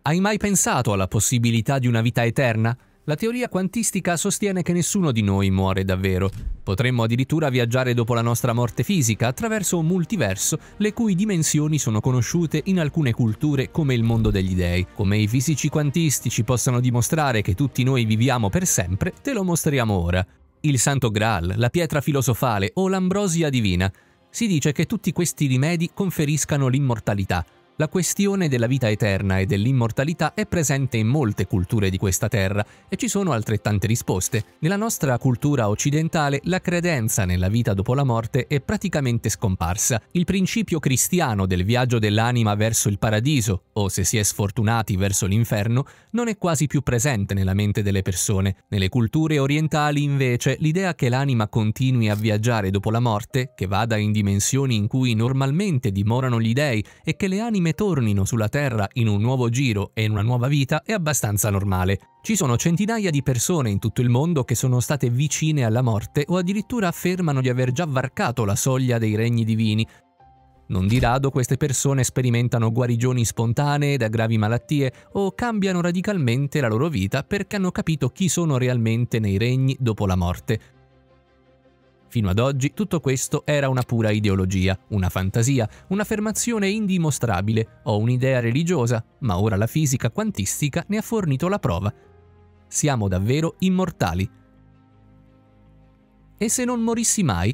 Hai mai pensato alla possibilità di una vita eterna? La teoria quantistica sostiene che nessuno di noi muore davvero. Potremmo addirittura viaggiare dopo la nostra morte fisica attraverso un multiverso le cui dimensioni sono conosciute in alcune culture come il mondo degli dei. Come i fisici quantistici possano dimostrare che tutti noi viviamo per sempre, te lo mostriamo ora. Il Santo Graal, la pietra filosofale o l'ambrosia divina. Si dice che tutti questi rimedi conferiscano l'immortalità. La questione della vita eterna e dell'immortalità è presente in molte culture di questa terra e ci sono altrettante risposte. Nella nostra cultura occidentale la credenza nella vita dopo la morte è praticamente scomparsa. Il principio cristiano del viaggio dell'anima verso il paradiso, o se si è sfortunati verso l'inferno, non è quasi più presente nella mente delle persone. Nelle culture orientali invece l'idea che l'anima continui a viaggiare dopo la morte, che vada in dimensioni in cui normalmente dimorano gli dei e che le anime tornino sulla Terra in un nuovo giro e in una nuova vita è abbastanza normale. Ci sono centinaia di persone in tutto il mondo che sono state vicine alla morte o addirittura affermano di aver già varcato la soglia dei regni divini. Non di rado queste persone sperimentano guarigioni spontanee da gravi malattie o cambiano radicalmente la loro vita perché hanno capito chi sono realmente nei regni dopo la morte. Fino ad oggi tutto questo era una pura ideologia, una fantasia, un'affermazione indimostrabile o un'idea religiosa, ma ora la fisica quantistica ne ha fornito la prova. Siamo davvero immortali. E se non morissi mai?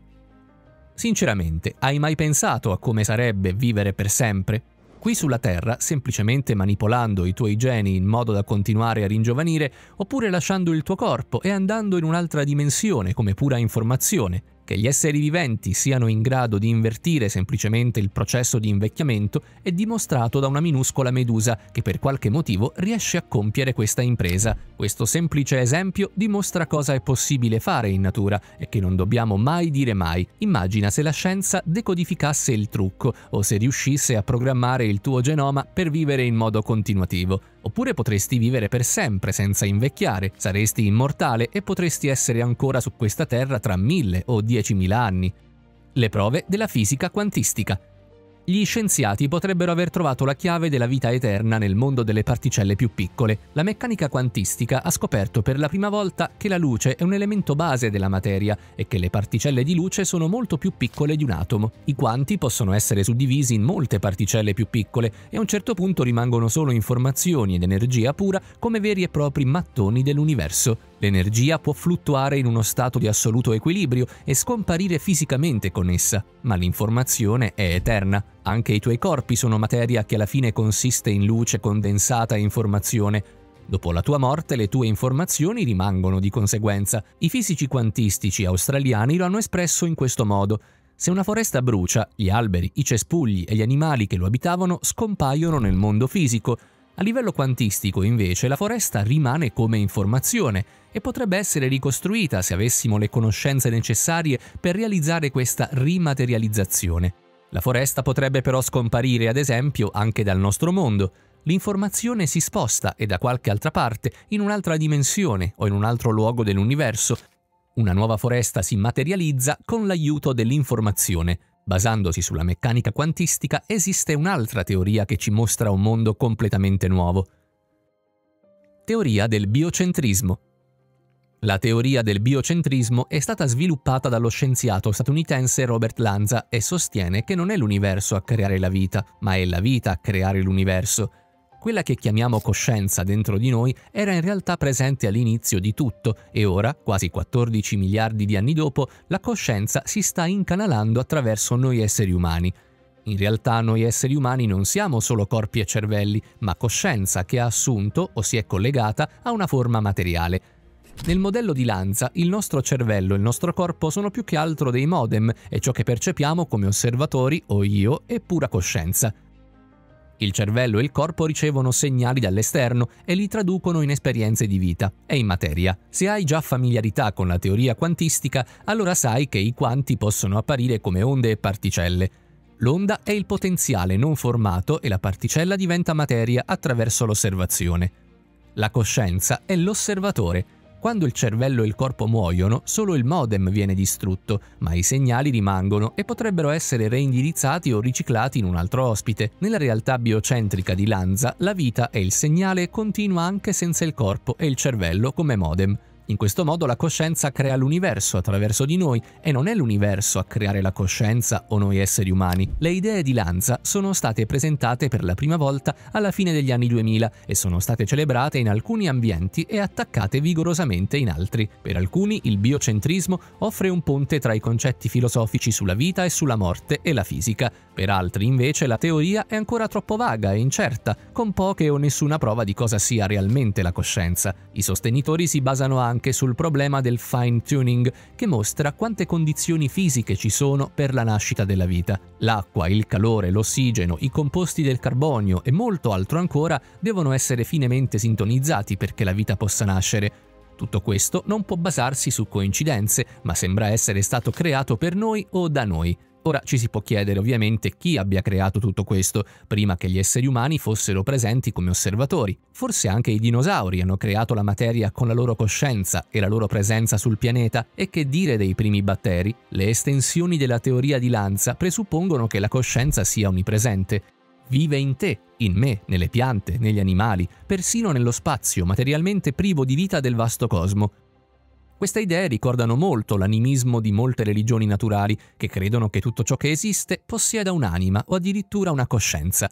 Sinceramente, hai mai pensato a come sarebbe vivere per sempre? Qui sulla Terra, semplicemente manipolando i tuoi geni in modo da continuare a ringiovanire, oppure lasciando il tuo corpo e andando in un'altra dimensione come pura informazione. Che gli esseri viventi siano in grado di invertire semplicemente il processo di invecchiamento è dimostrato da una minuscola medusa che per qualche motivo riesce a compiere questa impresa. Questo semplice esempio dimostra cosa è possibile fare in natura e che non dobbiamo mai dire mai. Immagina se la scienza decodificasse il trucco o se riuscisse a programmare il tuo genoma per vivere in modo continuativo. Oppure potresti vivere per sempre senza invecchiare, saresti immortale e potresti essere ancora su questa terra tra 1000 o 10.000 anni. Le prove della fisica quantistica. Gli scienziati potrebbero aver trovato la chiave della vita eterna nel mondo delle particelle più piccole. La meccanica quantistica ha scoperto per la prima volta che la luce è un elemento base della materia e che le particelle di luce sono molto più piccole di un atomo. I quanti possono essere suddivisi in molte particelle più piccole e a un certo punto rimangono solo informazioni ed energia pura come veri e propri mattoni dell'universo. L'energia può fluttuare in uno stato di assoluto equilibrio e scomparire fisicamente con essa, ma l'informazione è eterna. Anche i tuoi corpi sono materia che alla fine consiste in luce condensata e informazione. Dopo la tua morte le tue informazioni rimangono di conseguenza. I fisici quantistici australiani lo hanno espresso in questo modo. Se una foresta brucia, gli alberi, i cespugli e gli animali che lo abitavano scompaiono nel mondo fisico. A livello quantistico, invece, la foresta rimane come informazione e potrebbe essere ricostruita se avessimo le conoscenze necessarie per realizzare questa rimaterializzazione. La foresta potrebbe però scomparire, ad esempio, anche dal nostro mondo. L'informazione si sposta e da qualche altra parte, in un'altra dimensione o in un altro luogo dell'universo. Una nuova foresta si materializza con l'aiuto dell'informazione. Basandosi sulla meccanica quantistica, esiste un'altra teoria che ci mostra un mondo completamente nuovo. Teoria del biocentrismo. La teoria del biocentrismo è stata sviluppata dallo scienziato statunitense Robert Lanza e sostiene che non è l'universo a creare la vita, ma è la vita a creare l'universo. Quella che chiamiamo coscienza dentro di noi era in realtà presente all'inizio di tutto e ora, quasi 14 miliardi di anni dopo, la coscienza si sta incanalando attraverso noi esseri umani. In realtà noi esseri umani non siamo solo corpi e cervelli, ma coscienza che ha assunto o si è collegata a una forma materiale. Nel modello di Lanza, il nostro cervello e il nostro corpo sono più che altro dei modem e ciò che percepiamo come osservatori o io è pura coscienza. Il cervello e il corpo ricevono segnali dall'esterno e li traducono in esperienze di vita e in materia. Se hai già familiarità con la teoria quantistica, allora sai che i quanti possono apparire come onde e particelle. L'onda è il potenziale non formato e la particella diventa materia attraverso l'osservazione. La coscienza è l'osservatore. Quando il cervello e il corpo muoiono, solo il modem viene distrutto, ma i segnali rimangono e potrebbero essere reindirizzati o riciclati in un altro ospite. Nella realtà biocentrica di Lanza, la vita e il segnale continua anche senza il corpo e il cervello come modem. In questo modo la coscienza crea l'universo attraverso di noi e non è l'universo a creare la coscienza o noi esseri umani. Le idee di Lanza sono state presentate per la prima volta alla fine degli anni 2000 e sono state celebrate in alcuni ambienti e attaccate vigorosamente in altri. Per alcuni il biocentrismo offre un ponte tra i concetti filosofici sulla vita e sulla morte e la fisica. Per altri invece la teoria è ancora troppo vaga e incerta, con poche o nessuna prova di cosa sia realmente la coscienza. I sostenitori si basano anche sul problema del fine tuning, che mostra quante condizioni fisiche ci sono per la nascita della vita. L'acqua, il calore, l'ossigeno, i composti del carbonio e molto altro ancora devono essere finemente sintonizzati perché la vita possa nascere. Tutto questo non può basarsi su coincidenze, ma sembra essere stato creato per noi o da noi. Ora ci si può chiedere ovviamente chi abbia creato tutto questo, prima che gli esseri umani fossero presenti come osservatori. Forse anche i dinosauri hanno creato la materia con la loro coscienza e la loro presenza sul pianeta, e che dire dei primi batteri? Le estensioni della teoria di Lanza presuppongono che la coscienza sia onnipresente. Vive in te, in me, nelle piante, negli animali, persino nello spazio materialmente privo di vita del vasto cosmo. Queste idee ricordano molto l'animismo di molte religioni naturali, che credono che tutto ciò che esiste possieda un'anima o addirittura una coscienza.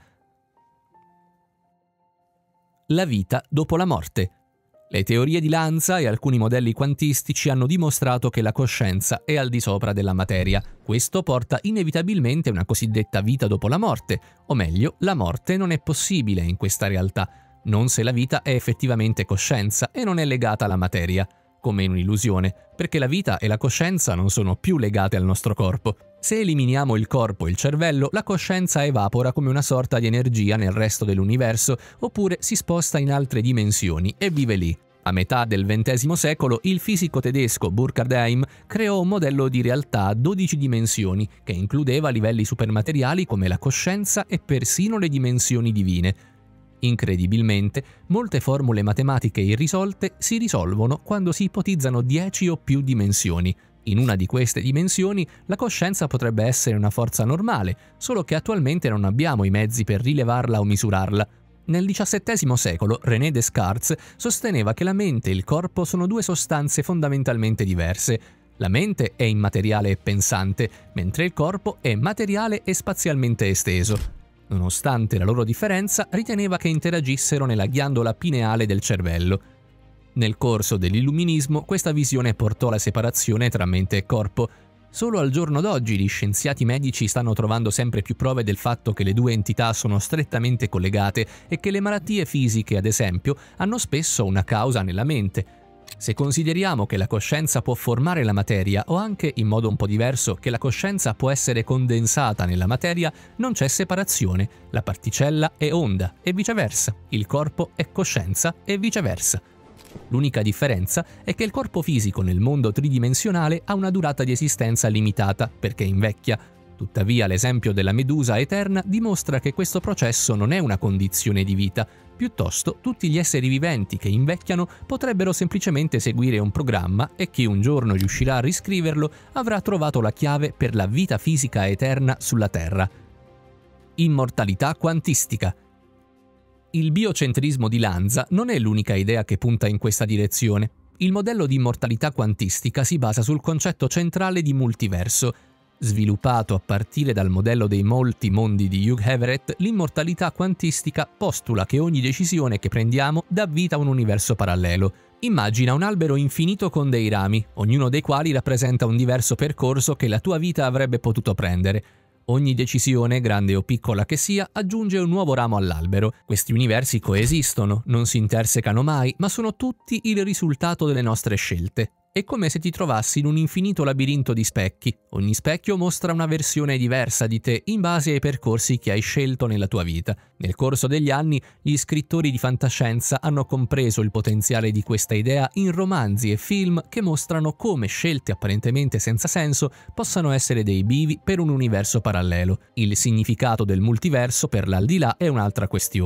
La vita dopo la morte. Le teorie di Lanza e alcuni modelli quantistici hanno dimostrato che la coscienza è al di sopra della materia. Questo porta inevitabilmente a una cosiddetta vita dopo la morte, o meglio, la morte non è possibile in questa realtà, non se la vita è effettivamente coscienza e non è legata alla materia. Come in un'illusione, perché la vita e la coscienza non sono più legate al nostro corpo. Se eliminiamo il corpo e il cervello, la coscienza evapora come una sorta di energia nel resto dell'universo, oppure si sposta in altre dimensioni e vive lì. A metà del XX secolo il fisico tedesco Burkhard Heim creò un modello di realtà a 12 dimensioni, che includeva livelli supermateriali come la coscienza e persino le dimensioni divine. Incredibilmente, molte formule matematiche irrisolte si risolvono quando si ipotizzano 10 o più dimensioni. In una di queste dimensioni la coscienza potrebbe essere una forza normale, solo che attualmente non abbiamo i mezzi per rilevarla o misurarla. Nel XVII secolo René Descartes sosteneva che la mente e il corpo sono due sostanze fondamentalmente diverse. La mente è immateriale e pensante, mentre il corpo è materiale e spazialmente esteso. Nonostante la loro differenza, riteneva che interagissero nella ghiandola pineale del cervello. Nel corso dell'illuminismo questa visione portò alla separazione tra mente e corpo. Solo al giorno d'oggi gli scienziati medici stanno trovando sempre più prove del fatto che le due entità sono strettamente collegate e che le malattie fisiche, ad esempio, hanno spesso una causa nella mente. Se consideriamo che la coscienza può formare la materia, o anche, in modo un po' diverso, che la coscienza può essere condensata nella materia, non c'è separazione. La particella è onda e viceversa. Il corpo è coscienza e viceversa. L'unica differenza è che il corpo fisico nel mondo tridimensionale ha una durata di esistenza limitata, perché invecchia. Tuttavia l'esempio della medusa eterna dimostra che questo processo non è una condizione di vita. Piuttosto, tutti gli esseri viventi che invecchiano potrebbero semplicemente seguire un programma e chi un giorno riuscirà a riscriverlo avrà trovato la chiave per la vita fisica eterna sulla Terra. Immortalità quantistica. Il biocentrismo di Lanza non è l'unica idea che punta in questa direzione. Il modello di immortalità quantistica si basa sul concetto centrale di multiverso. Sviluppato a partire dal modello dei molti mondi di Hugh Everett, l'immortalità quantistica postula che ogni decisione che prendiamo dà vita a un universo parallelo. Immagina un albero infinito con dei rami, ognuno dei quali rappresenta un diverso percorso che la tua vita avrebbe potuto prendere. Ogni decisione, grande o piccola che sia, aggiunge un nuovo ramo all'albero. Questi universi coesistono, non si intersecano mai, ma sono tutti il risultato delle nostre scelte. È come se ti trovassi in un infinito labirinto di specchi. Ogni specchio mostra una versione diversa di te in base ai percorsi che hai scelto nella tua vita. Nel corso degli anni, gli scrittori di fantascienza hanno compreso il potenziale di questa idea in romanzi e film che mostrano come scelte apparentemente senza senso possano essere dei bivi per un universo parallelo. Il significato del multiverso per l'aldilà è un'altra questione.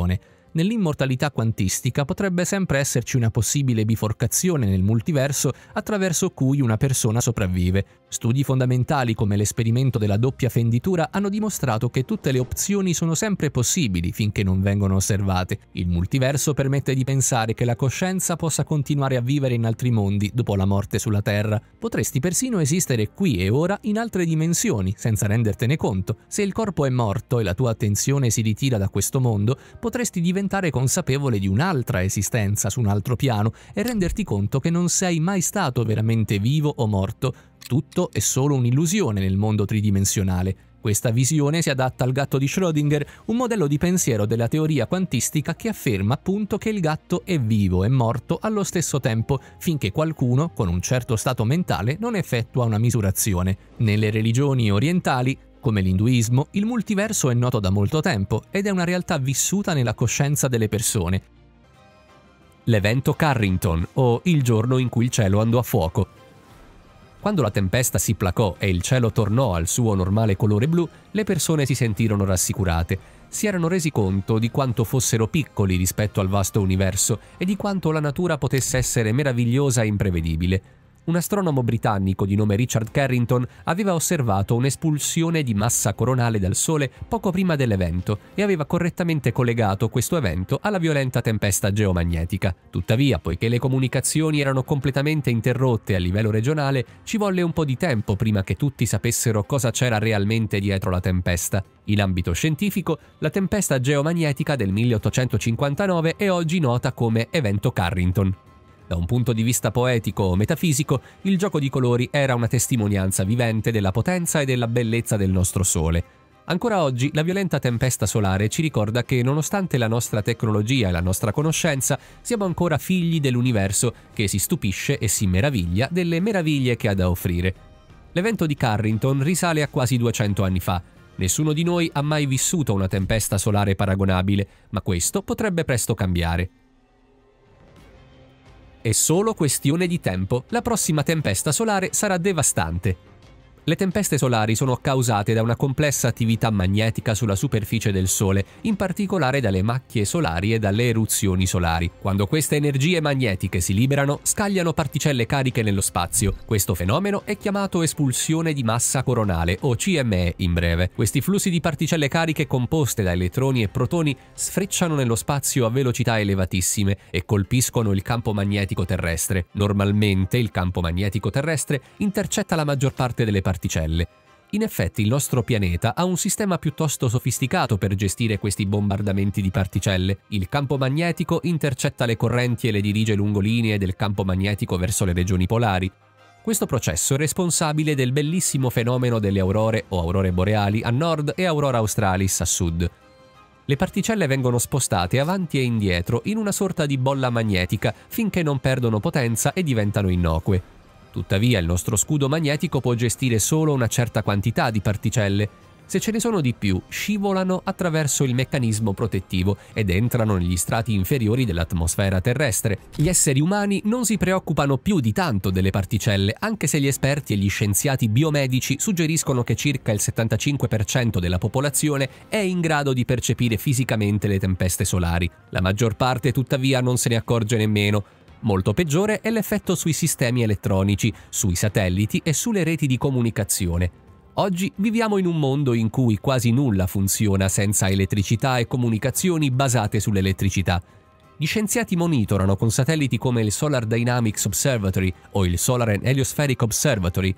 Nell'immortalità quantistica potrebbe sempre esserci una possibile biforcazione nel multiverso attraverso cui una persona sopravvive. Studi fondamentali come l'esperimento della doppia fenditura hanno dimostrato che tutte le opzioni sono sempre possibili finché non vengono osservate. Il multiverso permette di pensare che la coscienza possa continuare a vivere in altri mondi dopo la morte sulla Terra. Potresti persino esistere qui e ora in altre dimensioni, senza rendertene conto. Se il corpo è morto e la tua attenzione si ritira da questo mondo, potresti diventare consapevole di un'altra esistenza su un altro piano e renderti conto che non sei mai stato veramente vivo o morto. Tutto è solo un'illusione nel mondo tridimensionale. Questa visione si adatta al gatto di Schrödinger, un modello di pensiero della teoria quantistica che afferma appunto che il gatto è vivo e morto allo stesso tempo, finché qualcuno, con un certo stato mentale, non effettua una misurazione. Nelle religioni orientali, come l'induismo, il multiverso è noto da molto tempo ed è una realtà vissuta nella coscienza delle persone. L'evento Carrington, o il giorno in cui il cielo andò a fuoco. Quando la tempesta si placò e il cielo tornò al suo normale colore blu, le persone si sentirono rassicurate. Si erano resi conto di quanto fossero piccoli rispetto al vasto universo e di quanto la natura potesse essere meravigliosa e imprevedibile. Un astronomo britannico di nome Richard Carrington aveva osservato un'espulsione di massa coronale dal Sole poco prima dell'evento e aveva correttamente collegato questo evento alla violenta tempesta geomagnetica. Tuttavia, poiché le comunicazioni erano completamente interrotte a livello regionale, ci volle un po' di tempo prima che tutti sapessero cosa c'era realmente dietro la tempesta. In ambito scientifico, la tempesta geomagnetica del 1859 è oggi nota come evento Carrington. Da un punto di vista poetico o metafisico, il gioco di colori era una testimonianza vivente della potenza e della bellezza del nostro Sole. Ancora oggi, la violenta tempesta solare ci ricorda che, nonostante la nostra tecnologia e la nostra conoscenza, siamo ancora figli dell'universo che si stupisce e si meraviglia delle meraviglie che ha da offrire. L'evento di Carrington risale a quasi 200 anni fa. Nessuno di noi ha mai vissuto una tempesta solare paragonabile, ma questo potrebbe presto cambiare. È solo questione di tempo, la prossima tempesta solare sarà devastante. Le tempeste solari sono causate da una complessa attività magnetica sulla superficie del Sole, in particolare dalle macchie solari e dalle eruzioni solari. Quando queste energie magnetiche si liberano, scagliano particelle cariche nello spazio. Questo fenomeno è chiamato espulsione di massa coronale, o CME in breve. Questi flussi di particelle cariche composte da elettroni e protoni sfrecciano nello spazio a velocità elevatissime e colpiscono il campo magnetico terrestre. Normalmente il campo magnetico terrestre intercetta la maggior parte delle particelle. In effetti il nostro pianeta ha un sistema piuttosto sofisticato per gestire questi bombardamenti di particelle. Il campo magnetico intercetta le correnti e le dirige lungo linee del campo magnetico verso le regioni polari. Questo processo è responsabile del bellissimo fenomeno delle aurore o aurore boreali a nord e aurora australis a sud. Le particelle vengono spostate avanti e indietro in una sorta di bolla magnetica finché non perdono potenza e diventano innocue. Tuttavia, il nostro scudo magnetico può gestire solo una certa quantità di particelle. Se ce ne sono di più, scivolano attraverso il meccanismo protettivo ed entrano negli strati inferiori dell'atmosfera terrestre. Gli esseri umani non si preoccupano più di tanto delle particelle, anche se gli esperti e gli scienziati biomedici suggeriscono che circa il 75% della popolazione è in grado di percepire fisicamente le tempeste solari. La maggior parte, tuttavia, non se ne accorge nemmeno. Molto peggiore è l'effetto sui sistemi elettronici, sui satelliti e sulle reti di comunicazione. Oggi viviamo in un mondo in cui quasi nulla funziona senza elettricità e comunicazioni basate sull'elettricità. Gli scienziati monitorano con satelliti come il Solar Dynamics Observatory o il Solar and Heliospheric Observatory.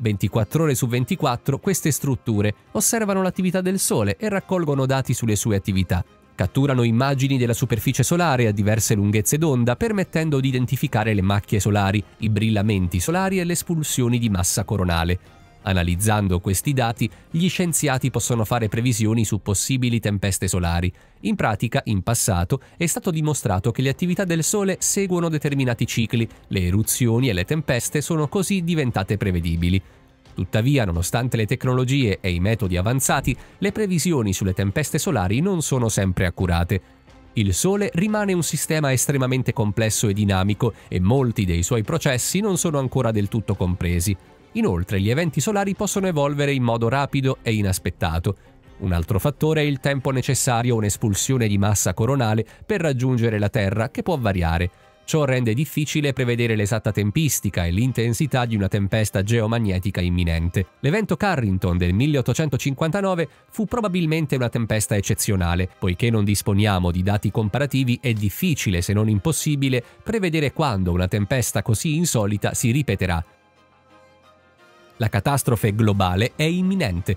24 ore su 24 queste strutture osservano l'attività del Sole e raccolgono dati sulle sue attività. Catturano immagini della superficie solare a diverse lunghezze d'onda, permettendo di identificare le macchie solari, i brillamenti solari e le espulsioni di massa coronale. Analizzando questi dati, gli scienziati possono fare previsioni su possibili tempeste solari. In pratica, in passato, è stato dimostrato che le attività del Sole seguono determinati cicli, le eruzioni e le tempeste sono così diventate prevedibili. Tuttavia, nonostante le tecnologie e i metodi avanzati, le previsioni sulle tempeste solari non sono sempre accurate. Il Sole rimane un sistema estremamente complesso e dinamico e molti dei suoi processi non sono ancora del tutto compresi. Inoltre, gli eventi solari possono evolvere in modo rapido e inaspettato. Un altro fattore è il tempo necessario a un'espulsione di massa coronale per raggiungere la Terra, che può variare. Ciò rende difficile prevedere l'esatta tempistica e l'intensità di una tempesta geomagnetica imminente. L'evento Carrington del 1859 fu probabilmente una tempesta eccezionale, poiché non disponiamo di dati comparativi è difficile, se non impossibile, prevedere quando una tempesta così insolita si ripeterà. La catastrofe globale è imminente.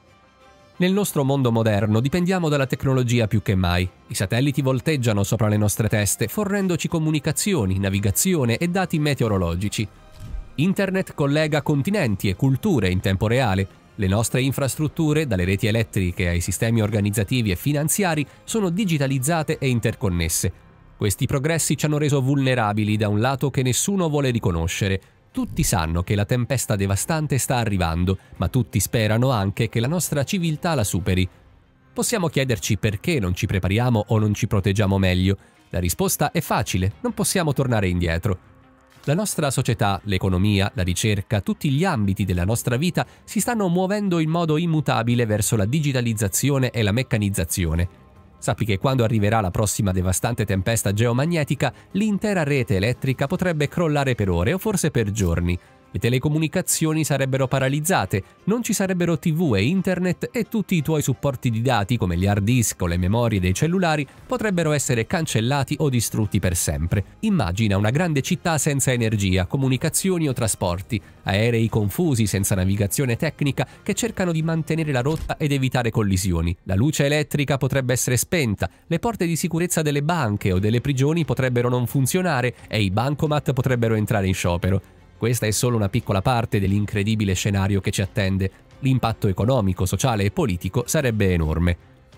Nel nostro mondo moderno dipendiamo dalla tecnologia più che mai. I satelliti volteggiano sopra le nostre teste, fornendoci comunicazioni, navigazione e dati meteorologici. Internet collega continenti e culture in tempo reale. Le nostre infrastrutture, dalle reti elettriche ai sistemi organizzativi e finanziari, sono digitalizzate e interconnesse. Questi progressi ci hanno reso vulnerabili da un lato che nessuno vuole riconoscere. Tutti sanno che la tempesta devastante sta arrivando, ma tutti sperano anche che la nostra civiltà la superi. Possiamo chiederci perché non ci prepariamo o non ci proteggiamo meglio. La risposta è facile, non possiamo tornare indietro. La nostra società, l'economia, la ricerca, tutti gli ambiti della nostra vita si stanno muovendo in modo immutabile verso la digitalizzazione e la meccanizzazione. Sappi che quando arriverà la prossima devastante tempesta geomagnetica, l'intera rete elettrica potrebbe crollare per ore o forse per giorni. Le telecomunicazioni sarebbero paralizzate, non ci sarebbero TV e internet e tutti i tuoi supporti di dati come gli hard disk o le memorie dei cellulari potrebbero essere cancellati o distrutti per sempre. Immagina una grande città senza energia, comunicazioni o trasporti, aerei confusi senza navigazione tecnica che cercano di mantenere la rotta ed evitare collisioni. La luce elettrica potrebbe essere spenta, le porte di sicurezza delle banche o delle prigioni potrebbero non funzionare e i bancomat potrebbero entrare in sciopero. Questa è solo una piccola parte dell'incredibile scenario che ci attende. L'impatto economico, sociale e politico sarebbe enorme.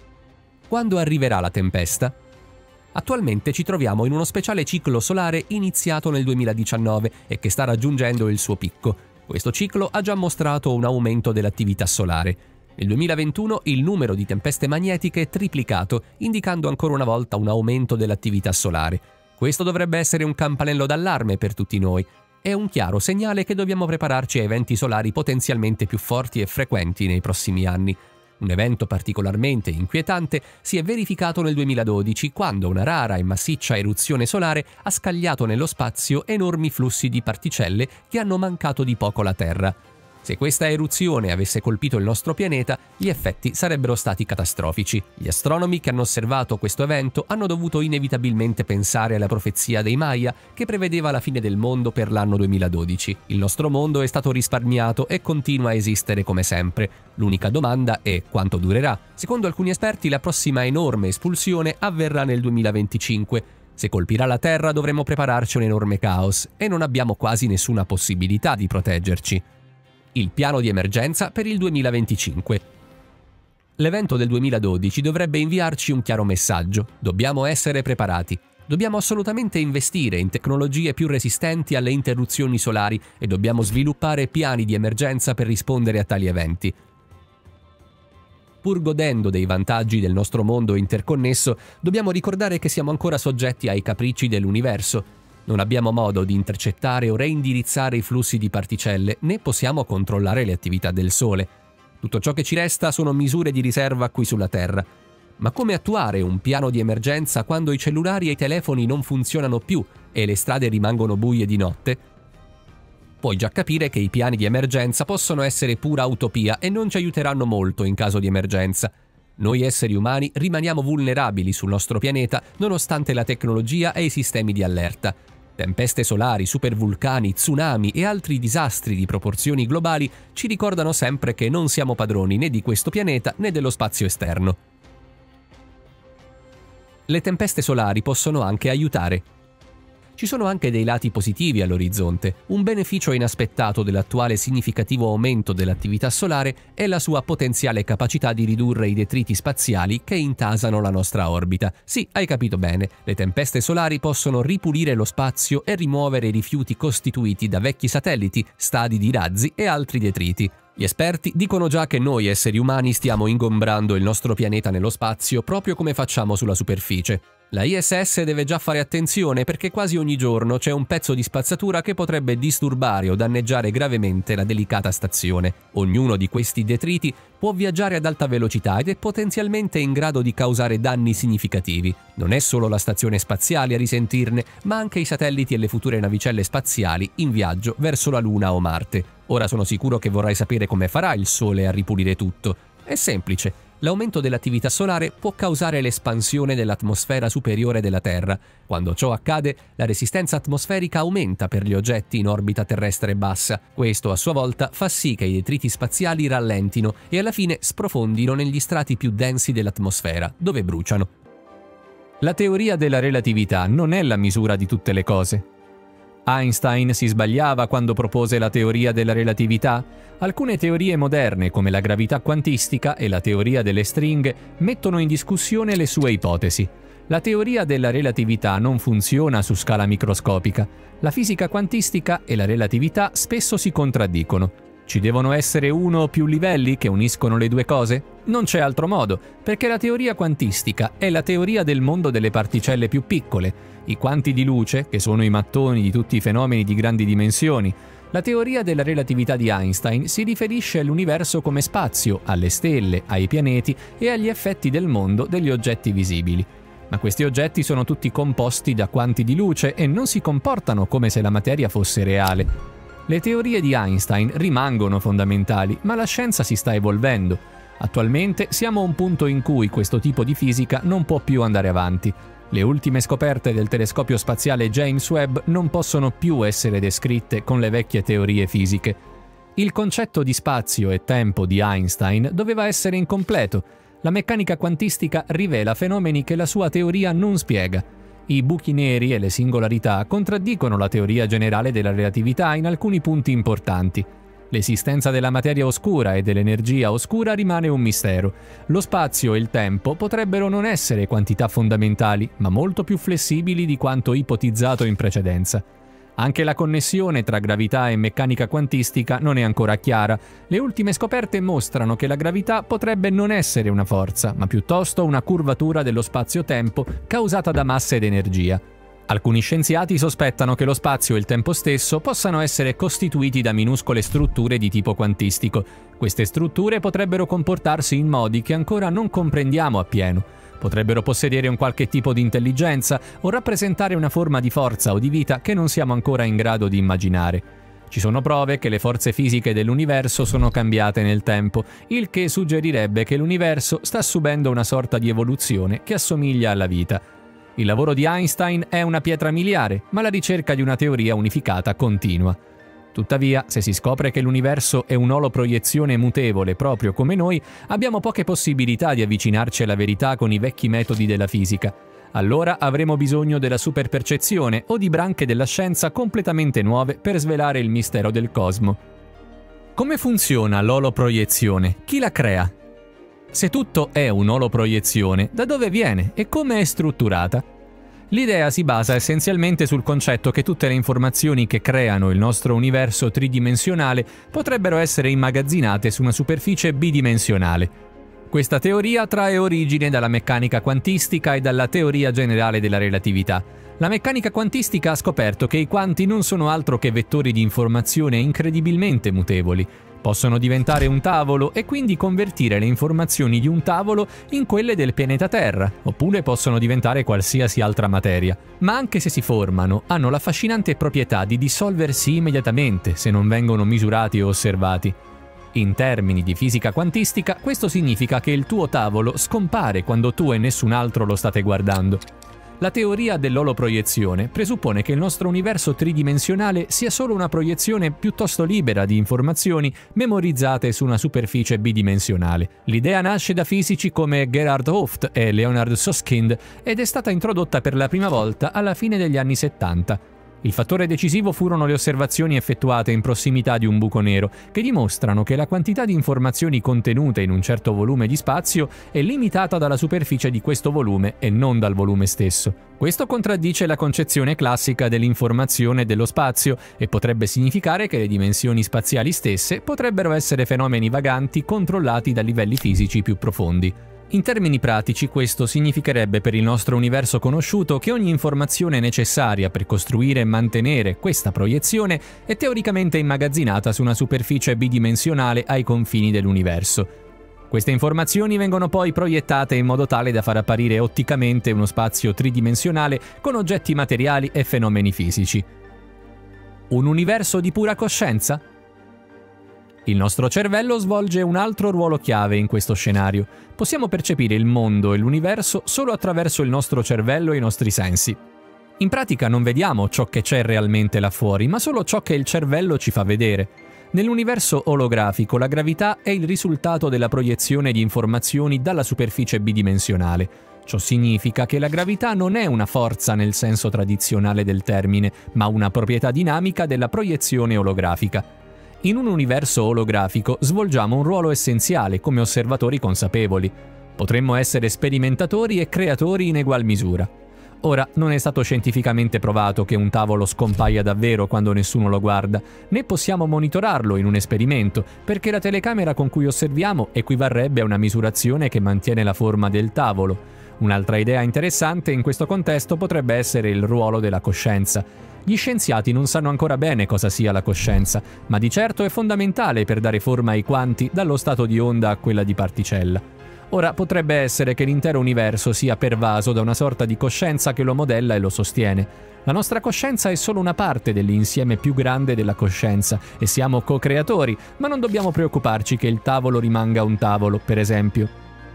Quando arriverà la tempesta? Attualmente ci troviamo in uno speciale ciclo solare iniziato nel 2019 e che sta raggiungendo il suo picco. Questo ciclo ha già mostrato un aumento dell'attività solare. Nel 2021 il numero di tempeste magnetiche è triplicato, indicando ancora una volta un aumento dell'attività solare. Questo dovrebbe essere un campanello d'allarme per tutti noi. È un chiaro segnale che dobbiamo prepararci a eventi solari potenzialmente più forti e frequenti nei prossimi anni. Un evento particolarmente inquietante si è verificato nel 2012, quando una rara e massiccia eruzione solare ha scagliato nello spazio enormi flussi di particelle che hanno mancato di poco la Terra. Se questa eruzione avesse colpito il nostro pianeta, gli effetti sarebbero stati catastrofici. Gli astronomi che hanno osservato questo evento hanno dovuto inevitabilmente pensare alla profezia dei Maya che prevedeva la fine del mondo per l'anno 2012. Il nostro mondo è stato risparmiato e continua a esistere come sempre. L'unica domanda è quanto durerà. Secondo alcuni esperti, la prossima enorme espulsione avverrà nel 2025. Se colpirà la Terra dovremo prepararci a un enorme caos e non abbiamo quasi nessuna possibilità di proteggerci. Il piano di emergenza per il 2025. L'evento del 2012 dovrebbe inviarci un chiaro messaggio. Dobbiamo essere preparati. Dobbiamo assolutamente investire in tecnologie più resistenti alle interruzioni solari e dobbiamo sviluppare piani di emergenza per rispondere a tali eventi. Pur godendo dei vantaggi del nostro mondo interconnesso, dobbiamo ricordare che siamo ancora soggetti ai capricci dell'universo. Non abbiamo modo di intercettare o reindirizzare i flussi di particelle, né possiamo controllare le attività del Sole. Tutto ciò che ci resta sono misure di riserva qui sulla Terra. Ma come attuare un piano di emergenza quando i cellulari e i telefoni non funzionano più e le strade rimangono buie di notte? Puoi già capire che i piani di emergenza possono essere pura utopia e non ci aiuteranno molto in caso di emergenza. Noi esseri umani rimaniamo vulnerabili sul nostro pianeta nonostante la tecnologia e i sistemi di allerta. Tempeste solari, supervulcani, tsunami e altri disastri di proporzioni globali ci ricordano sempre che non siamo padroni né di questo pianeta né dello spazio esterno. Le tempeste solari possono anche aiutare. Ci sono anche dei lati positivi all'orizzonte. Un beneficio inaspettato dell'attuale significativo aumento dell'attività solare è la sua potenziale capacità di ridurre i detriti spaziali che intasano la nostra orbita. Sì, hai capito bene, le tempeste solari possono ripulire lo spazio e rimuovere i rifiuti costituiti da vecchi satelliti, stadi di razzi e altri detriti. Gli esperti dicono già che noi esseri umani stiamo ingombrando il nostro pianeta nello spazio proprio come facciamo sulla superficie. La ISS deve già fare attenzione perché quasi ogni giorno c'è un pezzo di spazzatura che potrebbe disturbare o danneggiare gravemente la delicata stazione. Ognuno di questi detriti può viaggiare ad alta velocità ed è potenzialmente in grado di causare danni significativi. Non è solo la stazione spaziale a risentirne, ma anche i satelliti e le future navicelle spaziali in viaggio verso la Luna o Marte. Ora sono sicuro che vorrai sapere come farà il Sole a ripulire tutto. È semplice. L'aumento dell'attività solare può causare l'espansione dell'atmosfera superiore della Terra. Quando ciò accade, la resistenza atmosferica aumenta per gli oggetti in orbita terrestre bassa. Questo, a sua volta, fa sì che i detriti spaziali rallentino e alla fine sprofondino negli strati più densi dell'atmosfera, dove bruciano. La teoria della relatività non è la misura di tutte le cose. Einstein si sbagliava quando propose la teoria della relatività? Alcune teorie moderne, come la gravità quantistica e la teoria delle stringhe, mettono in discussione le sue ipotesi. La teoria della relatività non funziona su scala microscopica. La fisica quantistica e la relatività spesso si contraddicono. Ci devono essere uno o più livelli che uniscono le due cose? Non c'è altro modo, perché la teoria quantistica è la teoria del mondo delle particelle più piccole, i quanti di luce, che sono i mattoni di tutti i fenomeni di grandi dimensioni. La teoria della relatività di Einstein si riferisce all'universo come spazio, alle stelle, ai pianeti e agli effetti del mondo degli oggetti visibili. Ma questi oggetti sono tutti composti da quanti di luce e non si comportano come se la materia fosse reale. Le teorie di Einstein rimangono fondamentali, ma la scienza si sta evolvendo. Attualmente siamo a un punto in cui questo tipo di fisica non può più andare avanti. Le ultime scoperte del telescopio spaziale James Webb non possono più essere descritte con le vecchie teorie fisiche. Il concetto di spazio e tempo di Einstein doveva essere incompleto. La meccanica quantistica rivela fenomeni che la sua teoria non spiega. I buchi neri e le singolarità contraddicono la teoria generale della relatività in alcuni punti importanti. L'esistenza della materia oscura e dell'energia oscura rimane un mistero. Lo spazio e il tempo potrebbero non essere quantità fondamentali, ma molto più flessibili di quanto ipotizzato in precedenza. Anche la connessione tra gravità e meccanica quantistica non è ancora chiara. Le ultime scoperte mostrano che la gravità potrebbe non essere una forza, ma piuttosto una curvatura dello spazio-tempo causata da massa ed energia. Alcuni scienziati sospettano che lo spazio e il tempo stesso possano essere costituiti da minuscole strutture di tipo quantistico. Queste strutture potrebbero comportarsi in modi che ancora non comprendiamo appieno. Potrebbero possedere un qualche tipo di intelligenza o rappresentare una forma di forza o di vita che non siamo ancora in grado di immaginare. Ci sono prove che le forze fisiche dell'universo sono cambiate nel tempo, il che suggerirebbe che l'universo sta subendo una sorta di evoluzione che assomiglia alla vita. Il lavoro di Einstein è una pietra miliare, ma la ricerca di una teoria unificata continua. Tuttavia, se si scopre che l'universo è un'oloproiezione mutevole proprio come noi, abbiamo poche possibilità di avvicinarci alla verità con i vecchi metodi della fisica. Allora avremo bisogno della superpercezione o di branche della scienza completamente nuove per svelare il mistero del cosmo. Come funziona l'oloproiezione? Chi la crea? Se tutto è un'oloproiezione, da dove viene e come è strutturata? L'idea si basa essenzialmente sul concetto che tutte le informazioni che creano il nostro universo tridimensionale potrebbero essere immagazzinate su una superficie bidimensionale. Questa teoria trae origine dalla meccanica quantistica e dalla teoria generale della relatività. La meccanica quantistica ha scoperto che i quanti non sono altro che vettori di informazione incredibilmente mutevoli. Possono diventare un tavolo e quindi convertire le informazioni di un tavolo in quelle del pianeta Terra, oppure possono diventare qualsiasi altra materia. Ma anche se si formano, hanno l'affascinante proprietà di dissolversi immediatamente se non vengono misurati o osservati. In termini di fisica quantistica, questo significa che il tuo tavolo scompare quando tu e nessun altro lo state guardando. La teoria dell'oloproiezione presuppone che il nostro universo tridimensionale sia solo una proiezione piuttosto libera di informazioni memorizzate su una superficie bidimensionale. L'idea nasce da fisici come Gerhard Hooft e Leonard Susskind ed è stata introdotta per la prima volta alla fine degli anni 70. Il fattore decisivo furono le osservazioni effettuate in prossimità di un buco nero, che dimostrano che la quantità di informazioni contenute in un certo volume di spazio è limitata dalla superficie di questo volume e non dal volume stesso. Questo contraddice la concezione classica dell'informazione dello spazio e potrebbe significare che le dimensioni spaziali stesse potrebbero essere fenomeni vaganti controllati da livelli fisici più profondi. In termini pratici, questo significherebbe per il nostro universo conosciuto che ogni informazione necessaria per costruire e mantenere questa proiezione è teoricamente immagazzinata su una superficie bidimensionale ai confini dell'universo. Queste informazioni vengono poi proiettate in modo tale da far apparire otticamente uno spazio tridimensionale con oggetti materiali e fenomeni fisici. Un universo di pura coscienza? Il nostro cervello svolge un altro ruolo chiave in questo scenario. Possiamo percepire il mondo e l'universo solo attraverso il nostro cervello e i nostri sensi. In pratica non vediamo ciò che c'è realmente là fuori, ma solo ciò che il cervello ci fa vedere. Nell'universo olografico la gravità è il risultato della proiezione di informazioni dalla superficie bidimensionale. Ciò significa che la gravità non è una forza nel senso tradizionale del termine, ma una proprietà dinamica della proiezione olografica. In un universo olografico svolgiamo un ruolo essenziale come osservatori consapevoli. Potremmo essere sperimentatori e creatori in egual misura. Ora, non è stato scientificamente provato che un tavolo scompaia davvero quando nessuno lo guarda, né possiamo monitorarlo in un esperimento, perché la telecamera con cui osserviamo equivarrebbe a una misurazione che mantiene la forma del tavolo. Un'altra idea interessante in questo contesto potrebbe essere il ruolo della coscienza. Gli scienziati non sanno ancora bene cosa sia la coscienza, ma di certo è fondamentale per dare forma ai quanti dallo stato di onda a quella di particella. Ora, potrebbe essere che l'intero universo sia pervaso da una sorta di coscienza che lo modella e lo sostiene. La nostra coscienza è solo una parte dell'insieme più grande della coscienza e siamo co-creatori, ma non dobbiamo preoccuparci che il tavolo rimanga un tavolo, per esempio.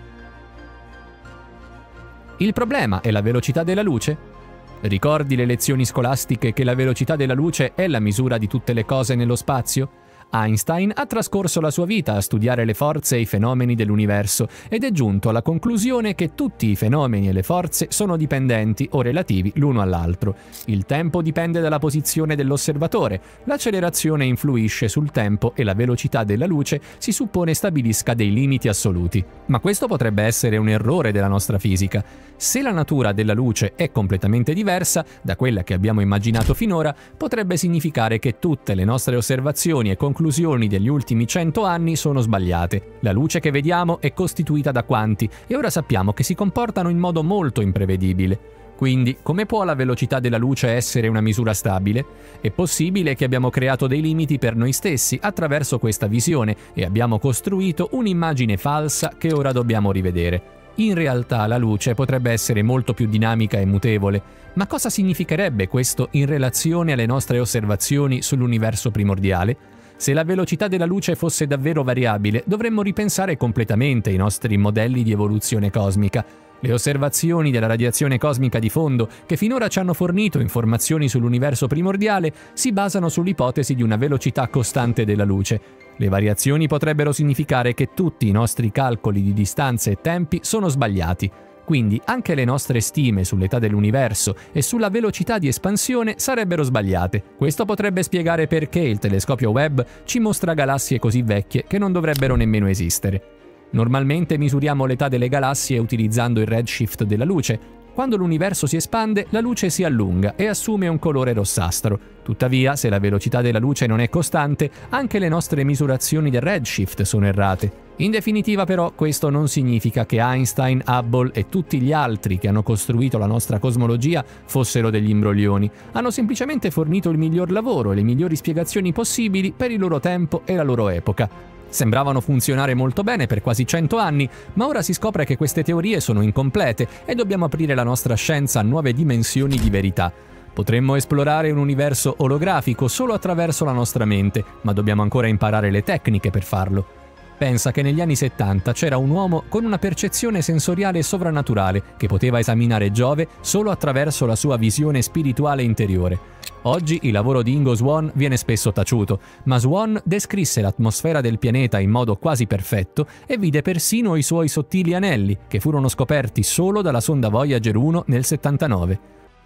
Il problema è la velocità della luce? Ricordi le lezioni scolastiche che la velocità della luce è la misura di tutte le cose nello spazio? Einstein ha trascorso la sua vita a studiare le forze e i fenomeni dell'universo ed è giunto alla conclusione che tutti i fenomeni e le forze sono dipendenti o relativi l'uno all'altro. Il tempo dipende dalla posizione dell'osservatore, l'accelerazione influisce sul tempo e la velocità della luce si suppone stabilisca dei limiti assoluti. Ma questo potrebbe essere un errore della nostra fisica. Se la natura della luce è completamente diversa da quella che abbiamo immaginato finora, potrebbe significare che tutte le nostre osservazioni e conclusioni degli ultimi 100 anni sono sbagliate. La luce che vediamo è costituita da quanti e ora sappiamo che si comportano in modo molto imprevedibile. Quindi, come può la velocità della luce essere una misura stabile? È possibile che abbiamo creato dei limiti per noi stessi attraverso questa visione e abbiamo costruito un'immagine falsa che ora dobbiamo rivedere. In realtà la luce potrebbe essere molto più dinamica e mutevole, ma cosa significherebbe questo in relazione alle nostre osservazioni sull'universo primordiale? Se la velocità della luce fosse davvero variabile, dovremmo ripensare completamente i nostri modelli di evoluzione cosmica. Le osservazioni della radiazione cosmica di fondo, che finora ci hanno fornito informazioni sull'universo primordiale, si basano sull'ipotesi di una velocità costante della luce. Le variazioni potrebbero significare che tutti i nostri calcoli di distanze e tempi sono sbagliati. Quindi anche le nostre stime sull'età dell'universo e sulla velocità di espansione sarebbero sbagliate. Questo potrebbe spiegare perché il telescopio Webb ci mostra galassie così vecchie che non dovrebbero nemmeno esistere. Normalmente misuriamo l'età delle galassie utilizzando il redshift della luce. Quando l'universo si espande, la luce si allunga e assume un colore rossastro. Tuttavia, se la velocità della luce non è costante, anche le nostre misurazioni del redshift sono errate. In definitiva, però, questo non significa che Einstein, Hubble e tutti gli altri che hanno costruito la nostra cosmologia fossero degli imbroglioni. Hanno semplicemente fornito il miglior lavoro e le migliori spiegazioni possibili per il loro tempo e la loro epoca. Sembravano funzionare molto bene per quasi 100 anni, ma ora si scopre che queste teorie sono incomplete e dobbiamo aprire la nostra scienza a nuove dimensioni di verità. Potremmo esplorare un universo olografico solo attraverso la nostra mente, ma dobbiamo ancora imparare le tecniche per farlo. Pensa che negli anni 70 c'era un uomo con una percezione sensoriale sovrannaturale che poteva esaminare Giove solo attraverso la sua visione spirituale interiore. Oggi il lavoro di Ingo Swann viene spesso taciuto, ma Swann descrisse l'atmosfera del pianeta in modo quasi perfetto e vide persino i suoi sottili anelli, che furono scoperti solo dalla sonda Voyager 1 nel 79.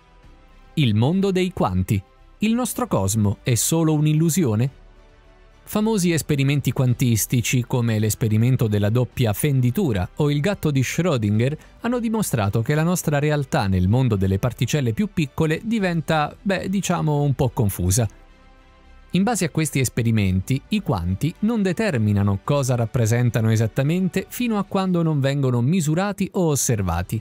Il mondo dei quanti. Il nostro cosmo è solo un'illusione? Famosi esperimenti quantistici come l'esperimento della doppia fenditura o il gatto di Schrödinger hanno dimostrato che la nostra realtà nel mondo delle particelle più piccole diventa, diciamo, un po' confusa. In base a questi esperimenti, i quanti non determinano cosa rappresentano esattamente fino a quando non vengono misurati o osservati.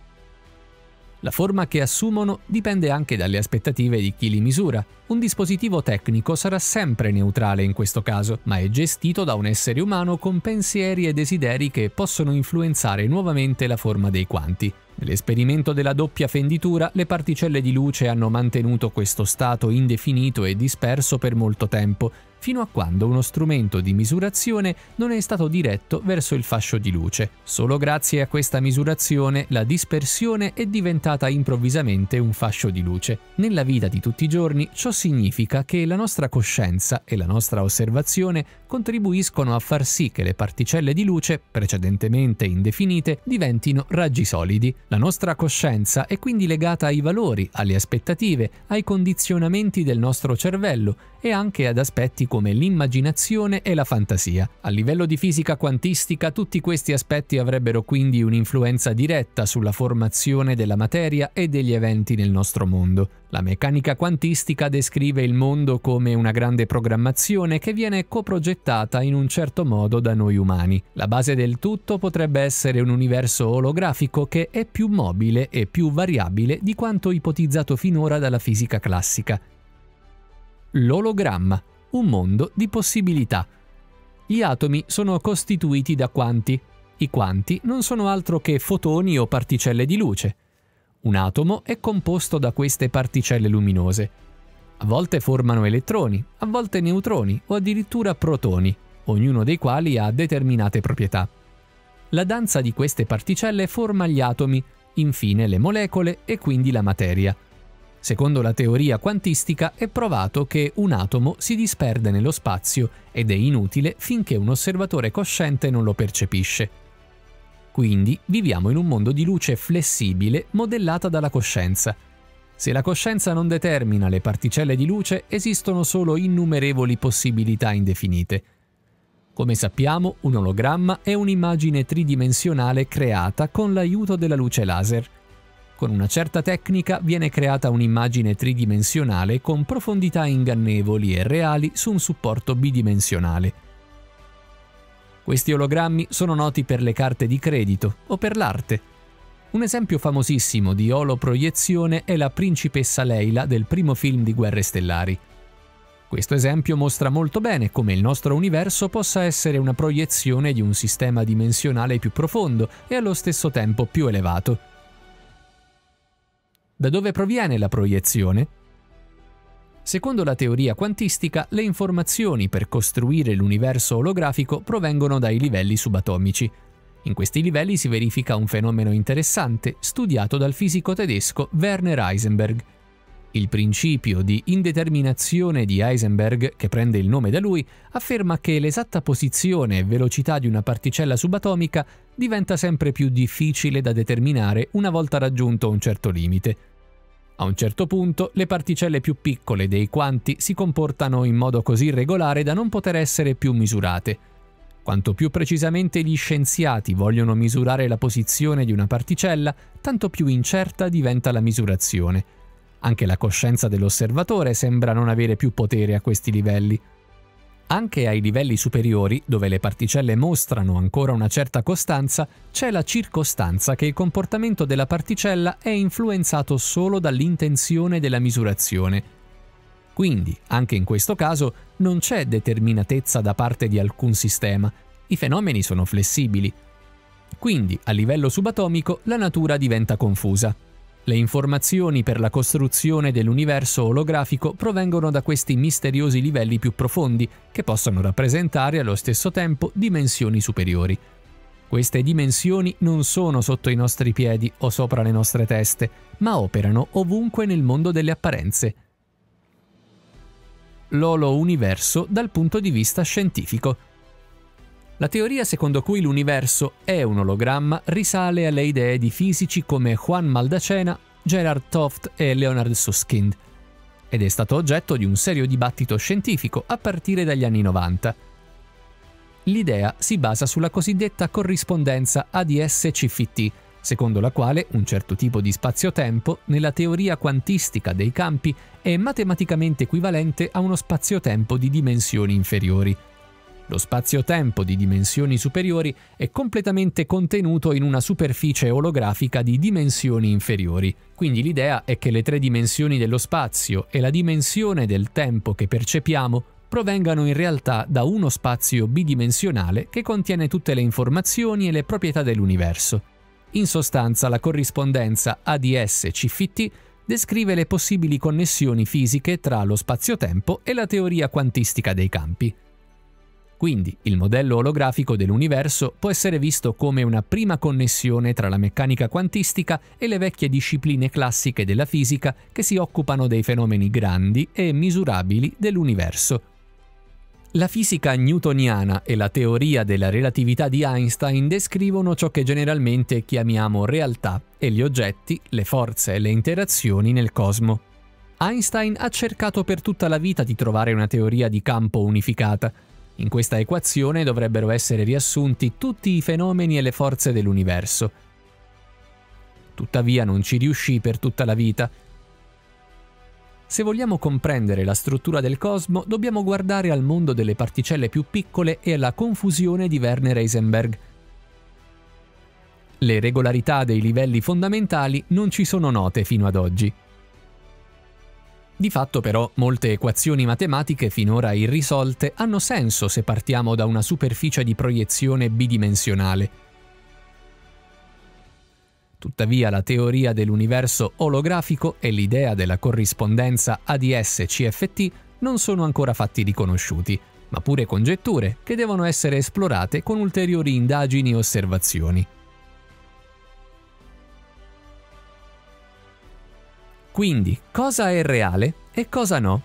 La forma che assumono dipende anche dalle aspettative di chi li misura. Un dispositivo tecnico sarà sempre neutrale in questo caso, ma è gestito da un essere umano con pensieri e desideri che possono influenzare nuovamente la forma dei quanti. Nell'esperimento della doppia fenditura, le particelle di luce hanno mantenuto questo stato indefinito e disperso per molto tempo, fino a quando uno strumento di misurazione non è stato diretto verso il fascio di luce. Solo grazie a questa misurazione la dispersione è diventata improvvisamente un fascio di luce. Nella vita di tutti i giorni ciò significa che la nostra coscienza e la nostra osservazione contribuiscono a far sì che le particelle di luce, precedentemente indefinite, diventino raggi solidi. La nostra coscienza è quindi legata ai valori, alle aspettative, ai condizionamenti del nostro cervello e anche ad aspetti come l'immaginazione e la fantasia. A livello di fisica quantistica, tutti questi aspetti avrebbero quindi un'influenza diretta sulla formazione della materia e degli eventi nel nostro mondo. La meccanica quantistica descrive il mondo come una grande programmazione che viene coprogettata in un certo modo da noi umani. La base del tutto potrebbe essere un universo olografico che è più mobile e più variabile di quanto ipotizzato finora dalla fisica classica. L'ologramma, un mondo di possibilità. Gli atomi sono costituiti da quanti. I quanti non sono altro che fotoni o particelle di luce. Un atomo è composto da queste particelle luminose. A volte formano elettroni, a volte neutroni o addirittura protoni, ognuno dei quali ha determinate proprietà. La danza di queste particelle forma gli atomi, infine le molecole e quindi la materia. Secondo la teoria quantistica è provato che un atomo si disperde nello spazio ed è inutile finché un osservatore cosciente non lo percepisce. Quindi viviamo in un mondo di luce flessibile modellata dalla coscienza. Se la coscienza non determina le particelle di luce, esistono solo innumerevoli possibilità indefinite. Come sappiamo, un ologramma è un'immagine tridimensionale creata con l'aiuto della luce laser. Con una certa tecnica viene creata un'immagine tridimensionale con profondità ingannevoli e reali su un supporto bidimensionale. Questi ologrammi sono noti per le carte di credito o per l'arte. Un esempio famosissimo di oloproiezione è la principessa Leila del primo film di Guerre Stellari. Questo esempio mostra molto bene come il nostro universo possa essere una proiezione di un sistema dimensionale più profondo e allo stesso tempo più elevato. Da dove proviene la proiezione? Secondo la teoria quantistica, le informazioni per costruire l'universo olografico provengono dai livelli subatomici. In questi livelli si verifica un fenomeno interessante, studiato dal fisico tedesco Werner Heisenberg. Il principio di indeterminazione di Heisenberg, che prende il nome da lui, afferma che l'esatta posizione e velocità di una particella subatomica diventa sempre più difficile da determinare una volta raggiunto un certo limite. A un certo punto, le particelle più piccole dei quanti si comportano in modo così regolare da non poter essere più misurate. Quanto più precisamente gli scienziati vogliono misurare la posizione di una particella, tanto più incerta diventa la misurazione. Anche la coscienza dell'osservatore sembra non avere più potere a questi livelli. Anche ai livelli superiori, dove le particelle mostrano ancora una certa costanza, c'è la circostanza che il comportamento della particella è influenzato solo dall'intenzione della misurazione. Quindi, anche in questo caso, non c'è determinatezza da parte di alcun sistema. I fenomeni sono flessibili. Quindi, a livello subatomico, la natura diventa confusa. Le informazioni per la costruzione dell'universo olografico provengono da questi misteriosi livelli più profondi, che possono rappresentare allo stesso tempo dimensioni superiori. Queste dimensioni non sono sotto i nostri piedi o sopra le nostre teste, ma operano ovunque nel mondo delle apparenze. L'olo-universo dal punto di vista scientifico. La teoria secondo cui l'universo è un ologramma risale alle idee di fisici come Juan Maldacena, Gerard Toft e Leonard Susskind, ed è stato oggetto di un serio dibattito scientifico a partire dagli anni 90. L'idea si basa sulla cosiddetta corrispondenza ADS-CFT, secondo la quale un certo tipo di spazio-tempo, nella teoria quantistica dei campi, è matematicamente equivalente a uno spazio-tempo di dimensioni inferiori. Lo spazio-tempo di dimensioni superiori è completamente contenuto in una superficie olografica di dimensioni inferiori. Quindi l'idea è che le tre dimensioni dello spazio e la dimensione del tempo che percepiamo provengano in realtà da uno spazio bidimensionale che contiene tutte le informazioni e le proprietà dell'universo. In sostanza, la corrispondenza ADS-CFT descrive le possibili connessioni fisiche tra lo spazio-tempo e la teoria quantistica dei campi. Quindi, il modello olografico dell'universo può essere visto come una prima connessione tra la meccanica quantistica e le vecchie discipline classiche della fisica che si occupano dei fenomeni grandi e misurabili dell'universo. La fisica newtoniana e la teoria della relatività di Einstein descrivono ciò che generalmente chiamiamo realtà e gli oggetti, le forze e le interazioni nel cosmo. Einstein ha cercato per tutta la vita di trovare una teoria di campo unificata. In questa equazione dovrebbero essere riassunti tutti i fenomeni e le forze dell'universo. Tuttavia non ci riuscì per tutta la vita. Se vogliamo comprendere la struttura del cosmo, dobbiamo guardare al mondo delle particelle più piccole e alla confusione di Werner Heisenberg. Le regolarità dei livelli fondamentali non ci sono note fino ad oggi. Di fatto però molte equazioni matematiche finora irrisolte hanno senso se partiamo da una superficie di proiezione bidimensionale. Tuttavia la teoria dell'universo olografico e l'idea della corrispondenza ADS-CFT non sono ancora fatti riconosciuti, ma pure congetture che devono essere esplorate con ulteriori indagini e osservazioni. Quindi, cosa è reale e cosa no?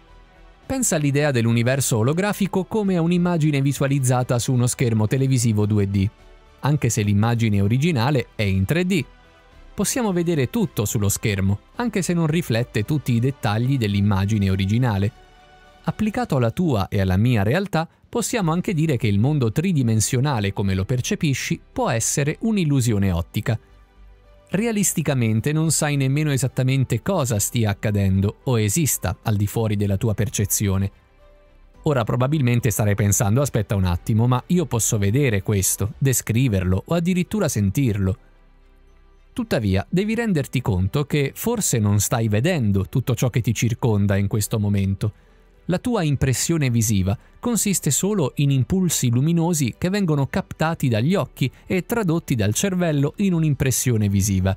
Pensa all'idea dell'universo olografico come a un'immagine visualizzata su uno schermo televisivo 2D. Anche se l'immagine originale è in 3D. Possiamo vedere tutto sullo schermo, anche se non riflette tutti i dettagli dell'immagine originale. Applicato alla tua e alla mia realtà, possiamo anche dire che il mondo tridimensionale come lo percepisci può essere un'illusione ottica. Realisticamente non sai nemmeno esattamente cosa stia accadendo o esista al di fuori della tua percezione. Ora probabilmente starai pensando, aspetta un attimo, ma io posso vedere questo, descriverlo o addirittura sentirlo. Tuttavia, devi renderti conto che forse non stai vedendo tutto ciò che ti circonda in questo momento. La tua impressione visiva consiste solo in impulsi luminosi che vengono captati dagli occhi e tradotti dal cervello in un'impressione visiva.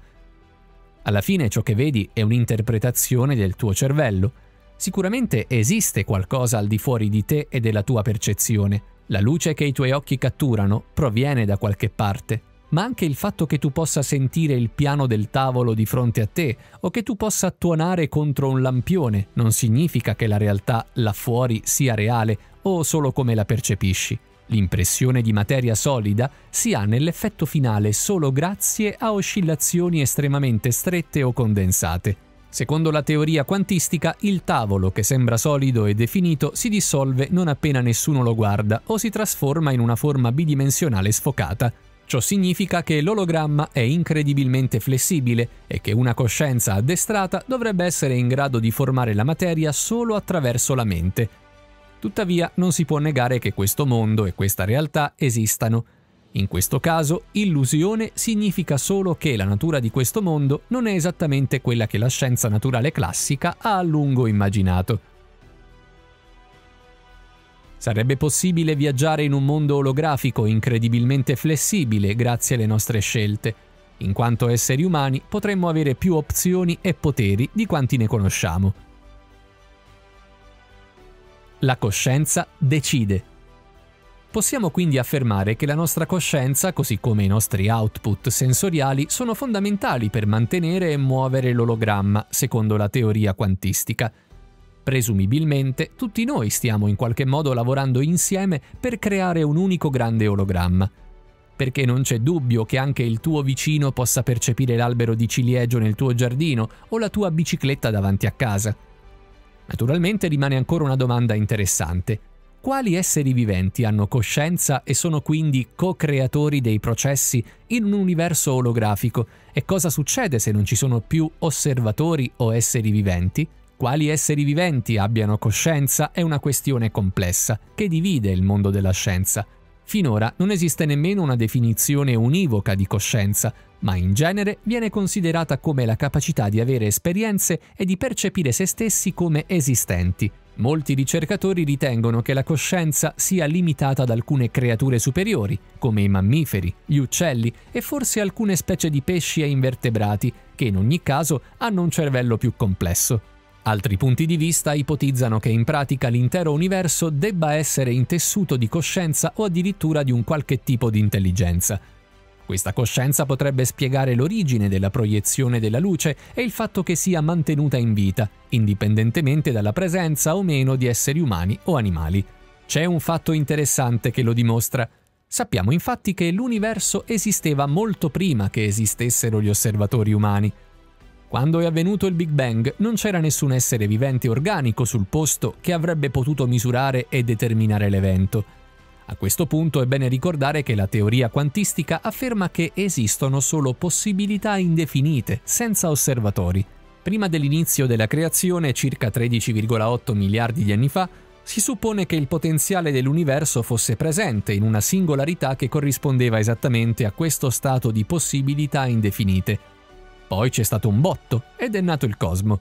Alla fine ciò che vedi è un'interpretazione del tuo cervello. Sicuramente esiste qualcosa al di fuori di te e della tua percezione. La luce che i tuoi occhi catturano proviene da qualche parte. Ma anche il fatto che tu possa sentire il piano del tavolo di fronte a te o che tu possa tuonare contro un lampione non significa che la realtà là fuori sia reale o solo come la percepisci. L'impressione di materia solida si ha nell'effetto finale solo grazie a oscillazioni estremamente strette o condensate. Secondo la teoria quantistica, il tavolo che sembra solido e definito si dissolve non appena nessuno lo guarda o si trasforma in una forma bidimensionale sfocata. Ciò significa che l'ologramma è incredibilmente flessibile e che una coscienza addestrata dovrebbe essere in grado di formare la materia solo attraverso la mente. Tuttavia non si può negare che questo mondo e questa realtà esistano. In questo caso, illusione significa solo che la natura di questo mondo non è esattamente quella che la scienza naturale classica ha a lungo immaginato. Sarebbe possibile viaggiare in un mondo olografico incredibilmente flessibile grazie alle nostre scelte. In quanto esseri umani potremmo avere più opzioni e poteri di quanti ne conosciamo. La coscienza decide. Possiamo quindi affermare che la nostra coscienza, così come i nostri output sensoriali, sono fondamentali per mantenere e muovere l'ologramma, secondo la teoria quantistica. Presumibilmente, tutti noi stiamo in qualche modo lavorando insieme per creare un unico grande ologramma. Perché non c'è dubbio che anche il tuo vicino possa percepire l'albero di ciliegio nel tuo giardino o la tua bicicletta davanti a casa. Naturalmente rimane ancora una domanda interessante. quali esseri viventi hanno coscienza e sono quindi co-creatori dei processi in un universo olografico? E cosa succede se non ci sono più osservatori o esseri viventi? Quali esseri viventi abbiano coscienza è una questione complessa che divide il mondo della scienza. Finora non esiste nemmeno una definizione univoca di coscienza, ma in genere viene considerata come la capacità di avere esperienze e di percepire se stessi come esistenti. Molti ricercatori ritengono che la coscienza sia limitata ad alcune creature superiori, come i mammiferi, gli uccelli e forse alcune specie di pesci e invertebrati, che in ogni caso hanno un cervello più complesso. Altri punti di vista ipotizzano che in pratica l'intero universo debba essere intessuto di coscienza o addirittura di un qualche tipo di intelligenza. Questa coscienza potrebbe spiegare l'origine della proiezione della luce e il fatto che sia mantenuta in vita, indipendentemente dalla presenza o meno di esseri umani o animali. C'è un fatto interessante che lo dimostra. Sappiamo infatti che l'universo esisteva molto prima che esistessero gli osservatori umani. Quando è avvenuto il Big Bang non c'era nessun essere vivente organico sul posto che avrebbe potuto misurare e determinare l'evento. A questo punto è bene ricordare che la teoria quantistica afferma che esistono solo possibilità indefinite, senza osservatori. Prima dell'inizio della creazione, circa 13,8 miliardi di anni fa, si suppone che il potenziale dell'universo fosse presente in una singolarità che corrispondeva esattamente a questo stato di possibilità indefinite. Poi c'è stato un botto ed è nato il cosmo.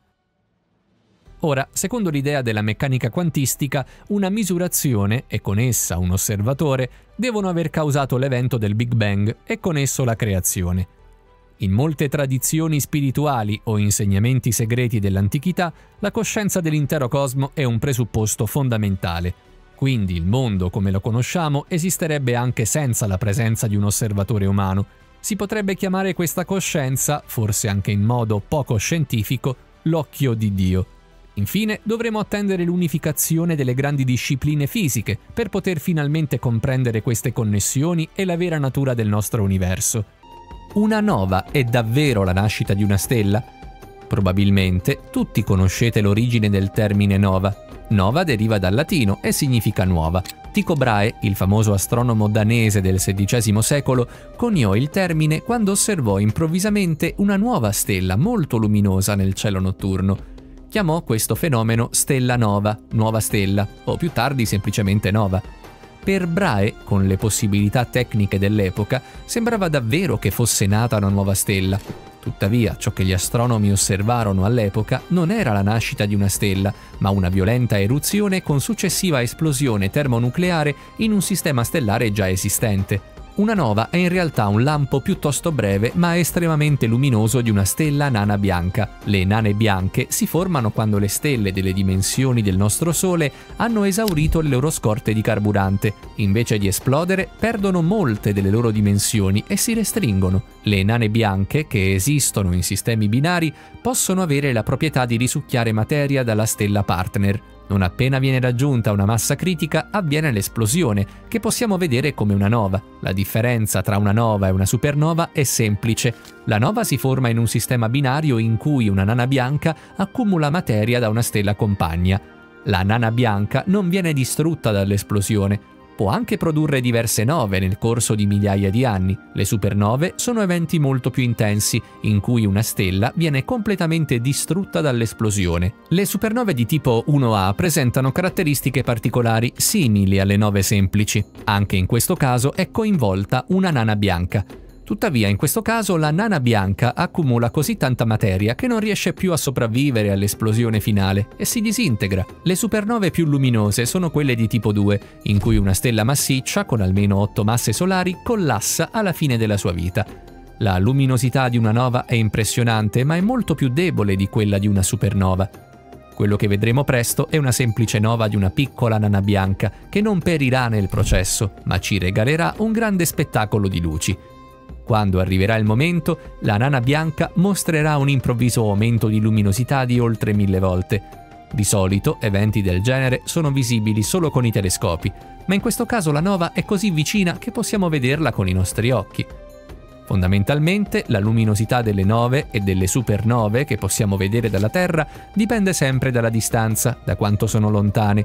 Ora, secondo l'idea della meccanica quantistica, una misurazione e con essa un osservatore devono aver causato l'evento del Big Bang e con esso la creazione. In molte tradizioni spirituali o insegnamenti segreti dell'antichità, la coscienza dell'intero cosmo è un presupposto fondamentale. Quindi il mondo come lo conosciamo esisterebbe anche senza la presenza di un osservatore umano. Si potrebbe chiamare questa coscienza, forse anche in modo poco scientifico, l'occhio di Dio. Infine, dovremo attendere l'unificazione delle grandi discipline fisiche per poter finalmente comprendere queste connessioni e la vera natura del nostro universo. Una nova è davvero la nascita di una stella? Probabilmente tutti conoscete l'origine del termine nova. Nova deriva dal latino e significa nuova. Tycho Brahe, il famoso astronomo danese del XVI secolo, coniò il termine quando osservò improvvisamente una nuova stella molto luminosa nel cielo notturno. Chiamò questo fenomeno stella nova, nuova stella, o più tardi semplicemente nova. Per Brahe, con le possibilità tecniche dell'epoca, sembrava davvero che fosse nata una nuova stella. Tuttavia, ciò che gli astronomi osservarono all'epoca non era la nascita di una stella, ma una violenta eruzione con successiva esplosione termonucleare in un sistema stellare già esistente. Una nova è in realtà un lampo piuttosto breve ma estremamente luminoso di una stella nana bianca. Le nane bianche si formano quando le stelle delle dimensioni del nostro Sole hanno esaurito le loro scorte di carburante. Invece di esplodere, perdono molte delle loro dimensioni e si restringono. Le nane bianche, che esistono in sistemi binari, possono avere la proprietà di risucchiare materia dalla stella partner. Non appena viene raggiunta una massa critica, avviene l'esplosione, che possiamo vedere come una nova. La differenza tra una nova e una supernova è semplice. La nova si forma in un sistema binario in cui una nana bianca accumula materia da una stella compagna. La nana bianca non viene distrutta dall'esplosione. Può anche produrre diverse nove nel corso di migliaia di anni. Le supernove sono eventi molto più intensi, in cui una stella viene completamente distrutta dall'esplosione. Le supernove di tipo 1A presentano caratteristiche particolari simili alle nove semplici. Anche in questo caso è coinvolta una nana bianca. Tuttavia, in questo caso, la nana bianca accumula così tanta materia che non riesce più a sopravvivere all'esplosione finale e si disintegra. Le supernove più luminose sono quelle di tipo 2, in cui una stella massiccia, con almeno 8 masse solari, collassa alla fine della sua vita. La luminosità di una nova è impressionante, ma è molto più debole di quella di una supernova. Quello che vedremo presto è una semplice nova di una piccola nana bianca, che non perirà nel processo, ma ci regalerà un grande spettacolo di luci. Quando arriverà il momento, la nana bianca mostrerà un improvviso aumento di luminosità di oltre 1000 volte. Di solito, eventi del genere sono visibili solo con i telescopi, ma in questo caso la nova è così vicina che possiamo vederla con i nostri occhi. Fondamentalmente, la luminosità delle nove e delle supernove che possiamo vedere dalla Terra dipende sempre dalla distanza, da quanto sono lontane.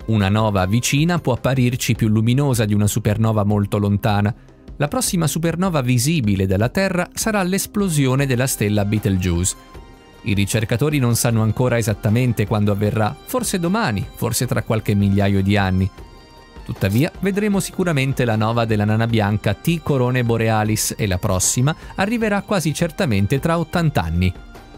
Una nova vicina può apparirci più luminosa di una supernova molto lontana. La prossima supernova visibile dalla Terra sarà l'esplosione della stella Betelgeuse. I ricercatori non sanno ancora esattamente quando avverrà, forse domani, forse tra qualche migliaio di anni. Tuttavia, vedremo sicuramente la nova della nana bianca T Coronae Borealis e la prossima arriverà quasi certamente tra 80 anni.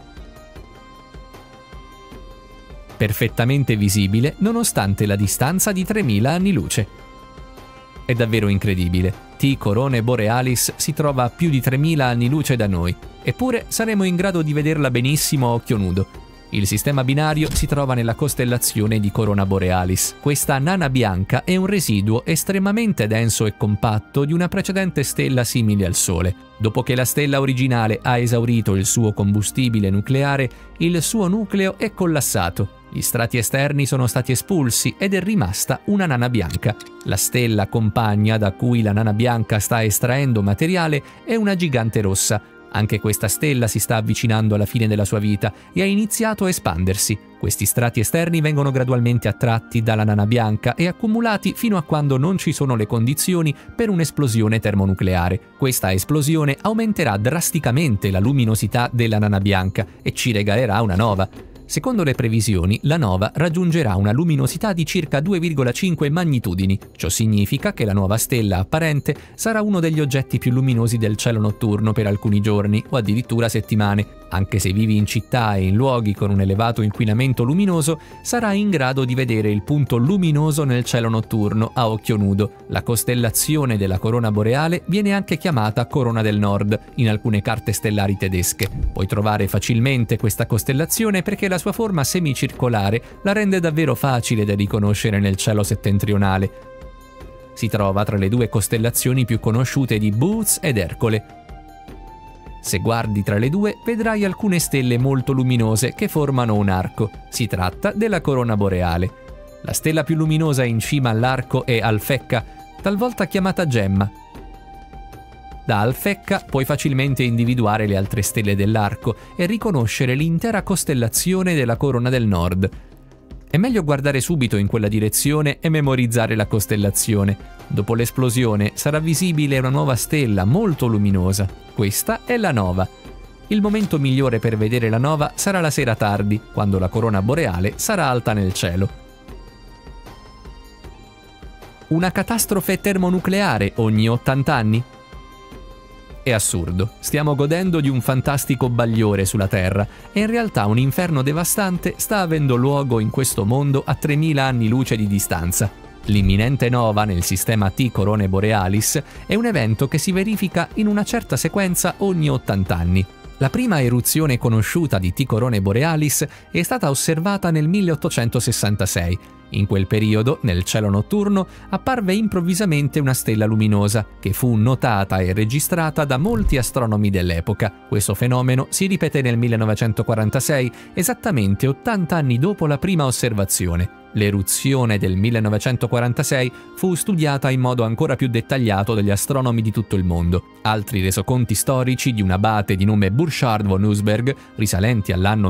Perfettamente visibile nonostante la distanza di 3000 anni luce. È davvero incredibile. T Coronae Borealis si trova a più di 3000 anni luce da noi, eppure saremo in grado di vederla benissimo a occhio nudo. Il sistema binario si trova nella costellazione di Corona Borealis. Questa nana bianca è un residuo estremamente denso e compatto di una precedente stella simile al Sole. Dopo che la stella originale ha esaurito il suo combustibile nucleare, il suo nucleo è collassato. Gli strati esterni sono stati espulsi ed è rimasta una nana bianca. La stella compagna da cui la nana bianca sta estraendo materiale è una gigante rossa. Anche questa stella si sta avvicinando alla fine della sua vita e ha iniziato a espandersi. Questi strati esterni vengono gradualmente attratti dalla nana bianca e accumulati fino a quando non ci sono le condizioni per un'esplosione termonucleare. Questa esplosione aumenterà drasticamente la luminosità della nana bianca e ci regalerà una nova. Secondo le previsioni, la nova raggiungerà una luminosità di circa 2,5 magnitudini. Ciò significa che la nuova stella apparente sarà uno degli oggetti più luminosi del cielo notturno per alcuni giorni o addirittura settimane. Anche se vivi in città e in luoghi con un elevato inquinamento luminoso, sarai in grado di vedere il punto luminoso nel cielo notturno a occhio nudo. La costellazione della Corona Boreale viene anche chiamata Corona del Nord in alcune carte stellari tedesche. Puoi trovare facilmente questa costellazione perché la sua forma semicircolare la rende davvero facile da riconoscere nel cielo settentrionale. Si trova tra le due costellazioni più conosciute di Bootes ed Ercole. Se guardi tra le due, vedrai alcune stelle molto luminose che formano un arco. Si tratta della Corona Boreale. La stella più luminosa in cima all'arco è Alfecca, talvolta chiamata Gemma. Da Alfecca puoi facilmente individuare le altre stelle dell'arco e riconoscere l'intera costellazione della Corona del Nord. È meglio guardare subito in quella direzione e memorizzare la costellazione. Dopo l'esplosione sarà visibile una nuova stella molto luminosa. Questa è la nova. Il momento migliore per vedere la nova sarà la sera tardi, quando la corona boreale sarà alta nel cielo. Una catastrofe termonucleare ogni 80 anni? È assurdo, stiamo godendo di un fantastico bagliore sulla Terra e in realtà un inferno devastante sta avendo luogo in questo mondo a 3000 anni luce di distanza. L'imminente nova nel sistema T Coronae Borealis è un evento che si verifica in una certa sequenza ogni 80 anni. La prima eruzione conosciuta di T Coronae Borealis è stata osservata nel 1866. In quel periodo, nel cielo notturno, apparve improvvisamente una stella luminosa, che fu notata e registrata da molti astronomi dell'epoca. Questo fenomeno si ripete nel 1946, esattamente 80 anni dopo la prima osservazione. L'eruzione del 1946 fu studiata in modo ancora più dettagliato dagli astronomi di tutto il mondo. Altri resoconti storici di un abate di nome Burchard von Usberg, risalenti all'anno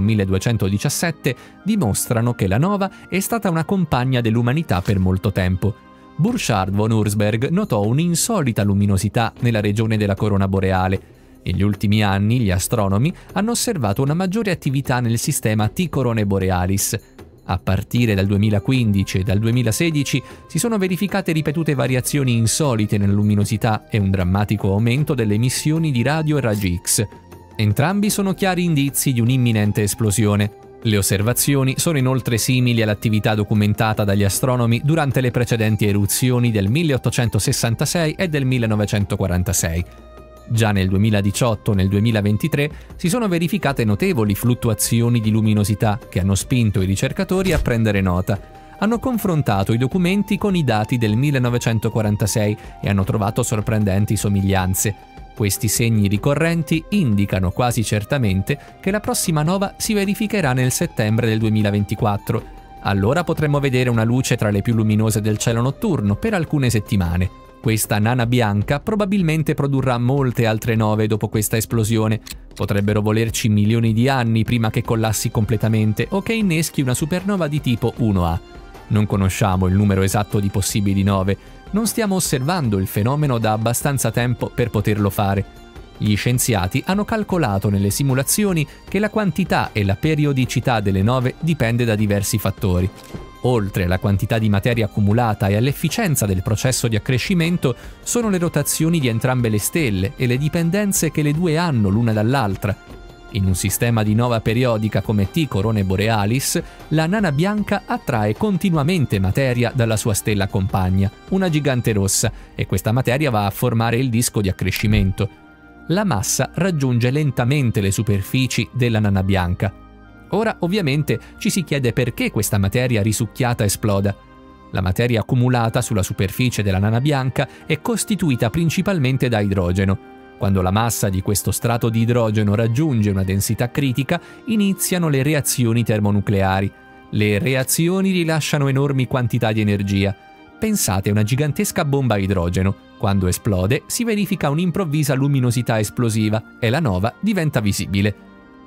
1217, dimostrano che la nova è stata una compagna dell'umanità per molto tempo. Burchard von Usberg notò un'insolita luminosità nella regione della corona boreale. Negli ultimi anni gli astronomi hanno osservato una maggiore attività nel sistema T Coronae Borealis. A partire dal 2015 e dal 2016 si sono verificate ripetute variazioni insolite nella luminosità e un drammatico aumento delle emissioni di radio e raggi X. Entrambi sono chiari indizi di un'imminente esplosione. Le osservazioni sono inoltre simili all'attività documentata dagli astronomi durante le precedenti eruzioni del 1866 e del 1946. Già nel 2018 e nel 2023 si sono verificate notevoli fluttuazioni di luminosità che hanno spinto i ricercatori a prendere nota. Hanno confrontato i documenti con i dati del 1946 e hanno trovato sorprendenti somiglianze. Questi segni ricorrenti indicano quasi certamente che la prossima nova si verificherà nel settembre del 2024. Allora potremo vedere una luce tra le più luminose del cielo notturno per alcune settimane. Questa nana bianca probabilmente produrrà molte altre nove dopo questa esplosione. Potrebbero volerci milioni di anni prima che collassi completamente o che inneschi una supernova di tipo 1A. Non conosciamo il numero esatto di possibili nove, non stiamo osservando il fenomeno da abbastanza tempo per poterlo fare. Gli scienziati hanno calcolato nelle simulazioni che la quantità e la periodicità delle nove dipende da diversi fattori. Oltre alla quantità di materia accumulata e all'efficienza del processo di accrescimento, sono le rotazioni di entrambe le stelle e le dipendenze che le due hanno l'una dall'altra. In un sistema di nova periodica come T Coronae Borealis, la nana bianca attrae continuamente materia dalla sua stella compagna, una gigante rossa, e questa materia va a formare il disco di accrescimento. La massa raggiunge lentamente le superfici della nana bianca. Ora, ovviamente, ci si chiede perché questa materia risucchiata esploda. La materia accumulata sulla superficie della nana bianca è costituita principalmente da idrogeno. Quando la massa di questo strato di idrogeno raggiunge una densità critica, iniziano le reazioni termonucleari. Le reazioni rilasciano enormi quantità di energia. Pensate a una gigantesca bomba a idrogeno. Quando esplode, si verifica un'improvvisa luminosità esplosiva e la nova diventa visibile.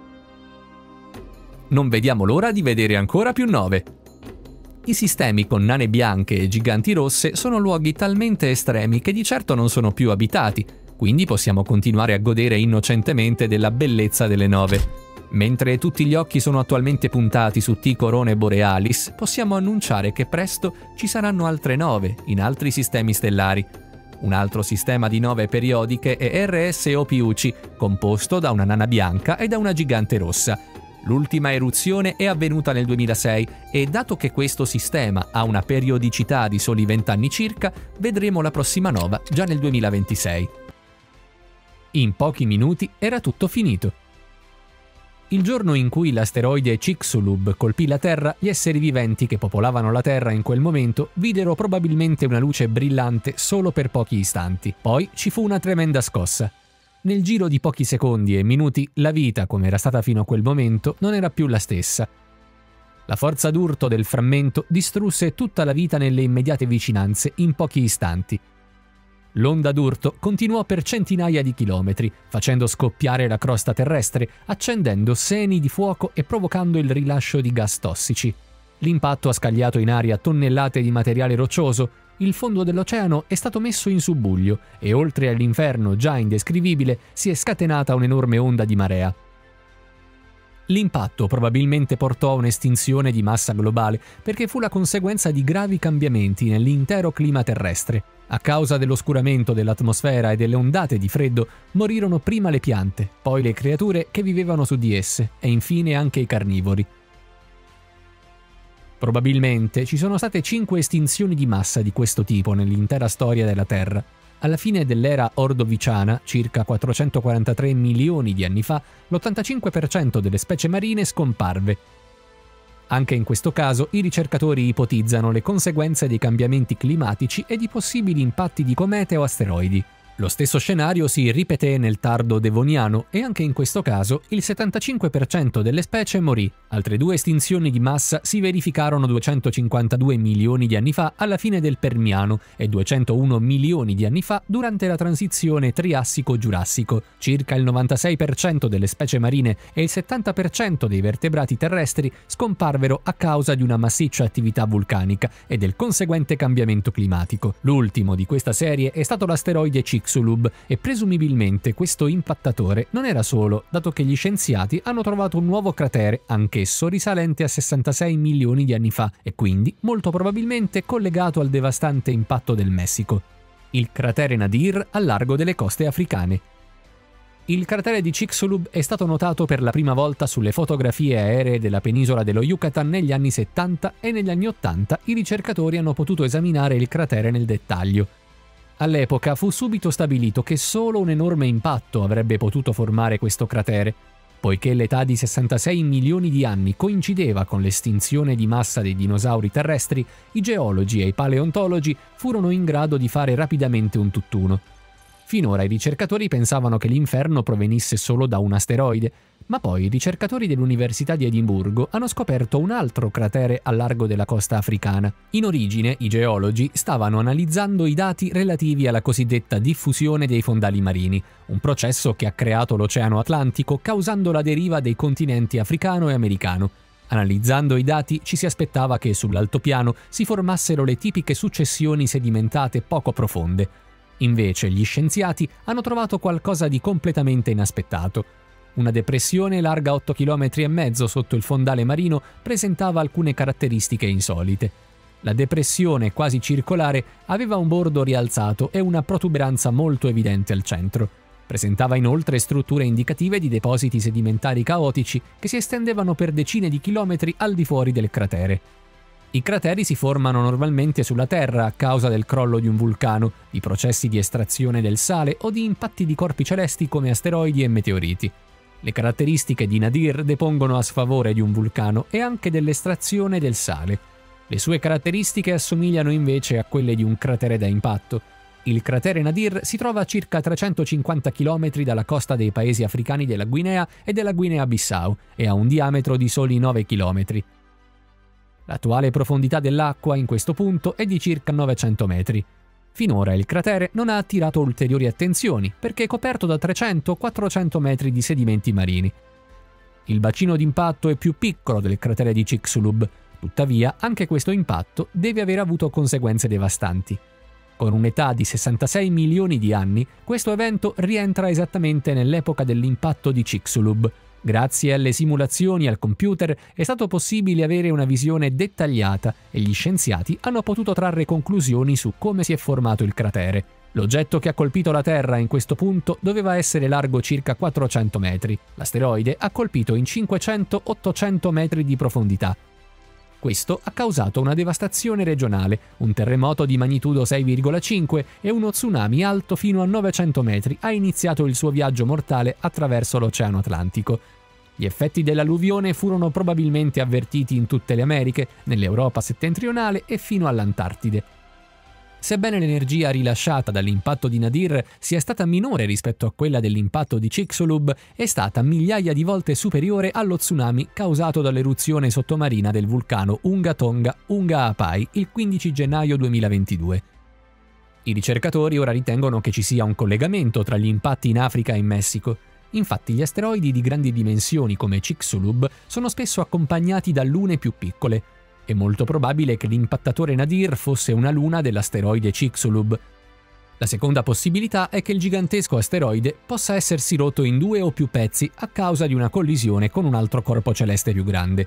Non vediamo l'ora di vedere ancora più nove. I sistemi con nane bianche e giganti rosse sono luoghi talmente estremi che di certo non sono più abitati, quindi possiamo continuare a godere innocentemente della bellezza delle nove. Mentre tutti gli occhi sono attualmente puntati su T Coronae Borealis, possiamo annunciare che presto ci saranno altre nove in altri sistemi stellari. Un altro sistema di nove periodiche è RSOPUC, composto da una nana bianca e da una gigante rossa. L'ultima eruzione è avvenuta nel 2006 e, dato che questo sistema ha una periodicità di soli 20 anni circa, vedremo la prossima nova già nel 2026. In pochi minuti era tutto finito. Il giorno in cui l'asteroide Chicxulub colpì la Terra, gli esseri viventi che popolavano la Terra in quel momento videro probabilmente una luce brillante solo per pochi istanti. Poi ci fu una tremenda scossa. Nel giro di pochi secondi e minuti, la vita, come era stata fino a quel momento, non era più la stessa. La forza d'urto del frammento distrusse tutta la vita nelle immediate vicinanze in pochi istanti. L'onda d'urto continuò per centinaia di chilometri, facendo scoppiare la crosta terrestre, accendendo seni di fuoco e provocando il rilascio di gas tossici. L'impatto ha scagliato in aria tonnellate di materiale roccioso, il fondo dell'oceano è stato messo in subbuglio e oltre all'inferno già indescrivibile si è scatenata un'enorme onda di marea. L'impatto probabilmente portò a un'estinzione di massa globale perché fu la conseguenza di gravi cambiamenti nell'intero clima terrestre. A causa dell'oscuramento dell'atmosfera e delle ondate di freddo morirono prima le piante, poi le creature che vivevano su di esse e infine anche i carnivori. Probabilmente ci sono state 5 estinzioni di massa di questo tipo nell'intera storia della Terra. Alla fine dell'era ordoviciana, circa 443 milioni di anni fa, l'85% delle specie marine scomparve. Anche in questo caso i ricercatori ipotizzano le conseguenze dei cambiamenti climatici e di possibili impatti di comete o asteroidi. Lo stesso scenario si ripeté nel tardo devoniano e anche in questo caso il 75% delle specie morì. Altre 2 estinzioni di massa si verificarono 252 milioni di anni fa alla fine del Permiano e 201 milioni di anni fa durante la transizione Triassico-Giurassico. Circa il 96% delle specie marine e il 70% dei vertebrati terrestri scomparvero a causa di una massiccia attività vulcanica e del conseguente cambiamento climatico. L'ultimo di questa serie è stato l'asteroide Chicxulub e presumibilmente questo impattatore non era solo, dato che gli scienziati hanno trovato un nuovo cratere, anch'esso risalente a 66 milioni di anni fa e quindi molto probabilmente collegato al devastante impatto del Messico. Il cratere Nadir al largo delle coste africane. Il cratere di Chicxulub è stato notato per la prima volta sulle fotografie aeree della penisola dello Yucatan negli anni 70 e negli anni 80 i ricercatori hanno potuto esaminare il cratere nel dettaglio. All'epoca fu subito stabilito che solo un enorme impatto avrebbe potuto formare questo cratere. Poiché l'età di 66 milioni di anni coincideva con l'estinzione di massa dei dinosauri terrestri, i geologi e i paleontologi furono in grado di fare rapidamente un tutt'uno. Finora i ricercatori pensavano che l'inferno provenisse solo da un asteroide, ma poi i ricercatori dell'Università di Edimburgo hanno scoperto un altro cratere al largo della costa africana. In origine, i geologi stavano analizzando i dati relativi alla cosiddetta diffusione dei fondali marini, un processo che ha creato l'Oceano Atlantico causando la deriva dei continenti africano e americano. Analizzando i dati ci si aspettava che sull'altopiano si formassero le tipiche successioni sedimentate poco profonde. Invece gli scienziati hanno trovato qualcosa di completamente inaspettato. Una depressione larga 8,5 km sotto il fondale marino presentava alcune caratteristiche insolite. La depressione, quasi circolare, aveva un bordo rialzato e una protuberanza molto evidente al centro. Presentava inoltre strutture indicative di depositi sedimentari caotici che si estendevano per decine di chilometri al di fuori del cratere. I crateri si formano normalmente sulla Terra a causa del crollo di un vulcano, di processi di estrazione del sale o di impatti di corpi celesti come asteroidi e meteoriti. Le caratteristiche di Nadir depongono a sfavore di un vulcano e anche dell'estrazione del sale. Le sue caratteristiche assomigliano invece a quelle di un cratere da impatto. Il cratere Nadir si trova a circa 350 km dalla costa dei paesi africani della Guinea e della Guinea-Bissau e ha un diametro di soli 9 km. L'attuale profondità dell'acqua in questo punto è di circa 900 metri. Finora il cratere non ha attirato ulteriori attenzioni perché è coperto da 300-400 metri di sedimenti marini. Il bacino d'impatto è più piccolo del cratere di Chicxulub, tuttavia anche questo impatto deve aver avuto conseguenze devastanti. Con un'età di 66 milioni di anni, questo evento rientra esattamente nell'epoca dell'impatto di Chicxulub. Grazie alle simulazioni al computer è stato possibile avere una visione dettagliata e gli scienziati hanno potuto trarre conclusioni su come si è formato il cratere. L'oggetto che ha colpito la Terra in questo punto doveva essere largo circa 400 metri. L'asteroide ha colpito in 500-800 metri di profondità. Questo ha causato una devastazione regionale, un terremoto di magnitudo 6,5 e uno tsunami alto fino a 900 metri ha iniziato il suo viaggio mortale attraverso l'Oceano Atlantico. Gli effetti dell'alluvione furono probabilmente avvertiti in tutte le Americhe, nell'Europa settentrionale e fino all'Antartide. Sebbene l'energia rilasciata dall'impatto di Nadir sia stata minore rispetto a quella dell'impatto di Chicxulub, è stata migliaia di volte superiore allo tsunami causato dall'eruzione sottomarina del vulcano Unga Tonga Unga Apai il 15 gennaio 2022. I ricercatori ora ritengono che ci sia un collegamento tra gli impatti in Africa e in Messico. Infatti gli asteroidi di grandi dimensioni come Chicxulub sono spesso accompagnati da lune più piccole. È molto probabile che l'impattatore Nadir fosse una luna dell'asteroide Chicxulub. La seconda possibilità è che il gigantesco asteroide possa essersi rotto in 2 o più pezzi a causa di una collisione con un altro corpo celeste più grande.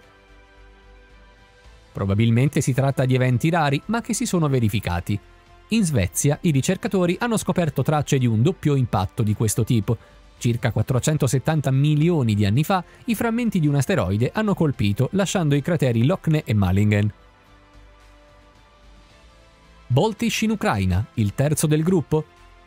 Probabilmente si tratta di eventi rari, ma che si sono verificati. In Svezia i ricercatori hanno scoperto tracce di un doppio impatto di questo tipo. Circa 470 milioni di anni fa, i frammenti di un asteroide hanno colpito, lasciando i crateri Lochne e Malingen. Boltish in Ucraina, il terzo del gruppo?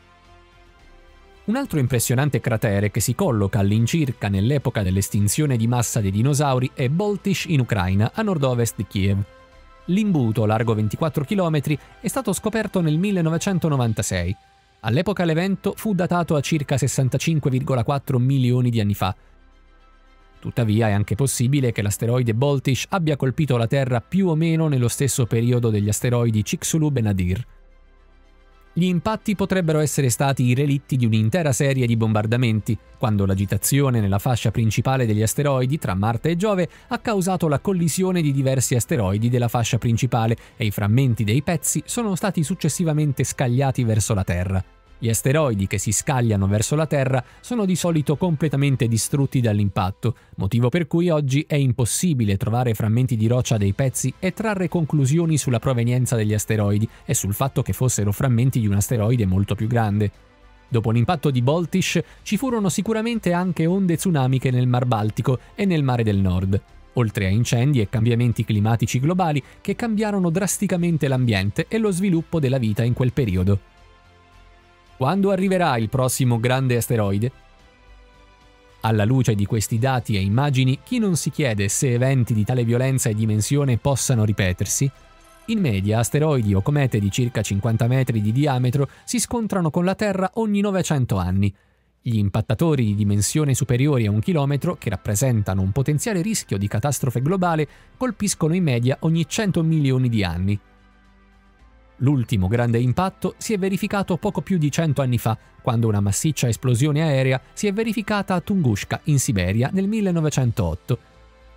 Un altro impressionante cratere che si colloca all'incirca nell'epoca dell'estinzione di massa dei dinosauri è Boltish in Ucraina, a nord-ovest di Kiev. L'imbuto, largo 24 km, è stato scoperto nel 1996. All'epoca l'evento fu datato a circa 65,4 milioni di anni fa. Tuttavia è anche possibile che l'asteroide Boltish abbia colpito la Terra più o meno nello stesso periodo degli asteroidi Chicxulub e Nadir. Gli impatti potrebbero essere stati i relitti di un'intera serie di bombardamenti, quando l'agitazione nella fascia principale degli asteroidi tra Marte e Giove ha causato la collisione di diversi asteroidi della fascia principale e i frammenti dei pezzi sono stati successivamente scagliati verso la Terra. Gli asteroidi che si scagliano verso la Terra sono di solito completamente distrutti dall'impatto, motivo per cui oggi è impossibile trovare frammenti di roccia dei pezzi e trarre conclusioni sulla provenienza degli asteroidi e sul fatto che fossero frammenti di un asteroide molto più grande. Dopo l'impatto di Boltish ci furono sicuramente anche onde tsunamiche nel Mar Baltico e nel Mare del Nord, oltre a incendi e cambiamenti climatici globali che cambiarono drasticamente l'ambiente e lo sviluppo della vita in quel periodo. Quando arriverà il prossimo grande asteroide? Alla luce di questi dati e immagini, chi non si chiede se eventi di tale violenza e dimensione possano ripetersi? In media, asteroidi o comete di circa 50 metri di diametro si scontrano con la Terra ogni 900 anni. Gli impattatori di dimensione superiori a 1 chilometro, che rappresentano un potenziale rischio di catastrofe globale, colpiscono in media ogni 100 milioni di anni. L'ultimo grande impatto si è verificato poco più di 100 anni fa, quando una massiccia esplosione aerea si è verificata a Tunguska, in Siberia, nel 1908.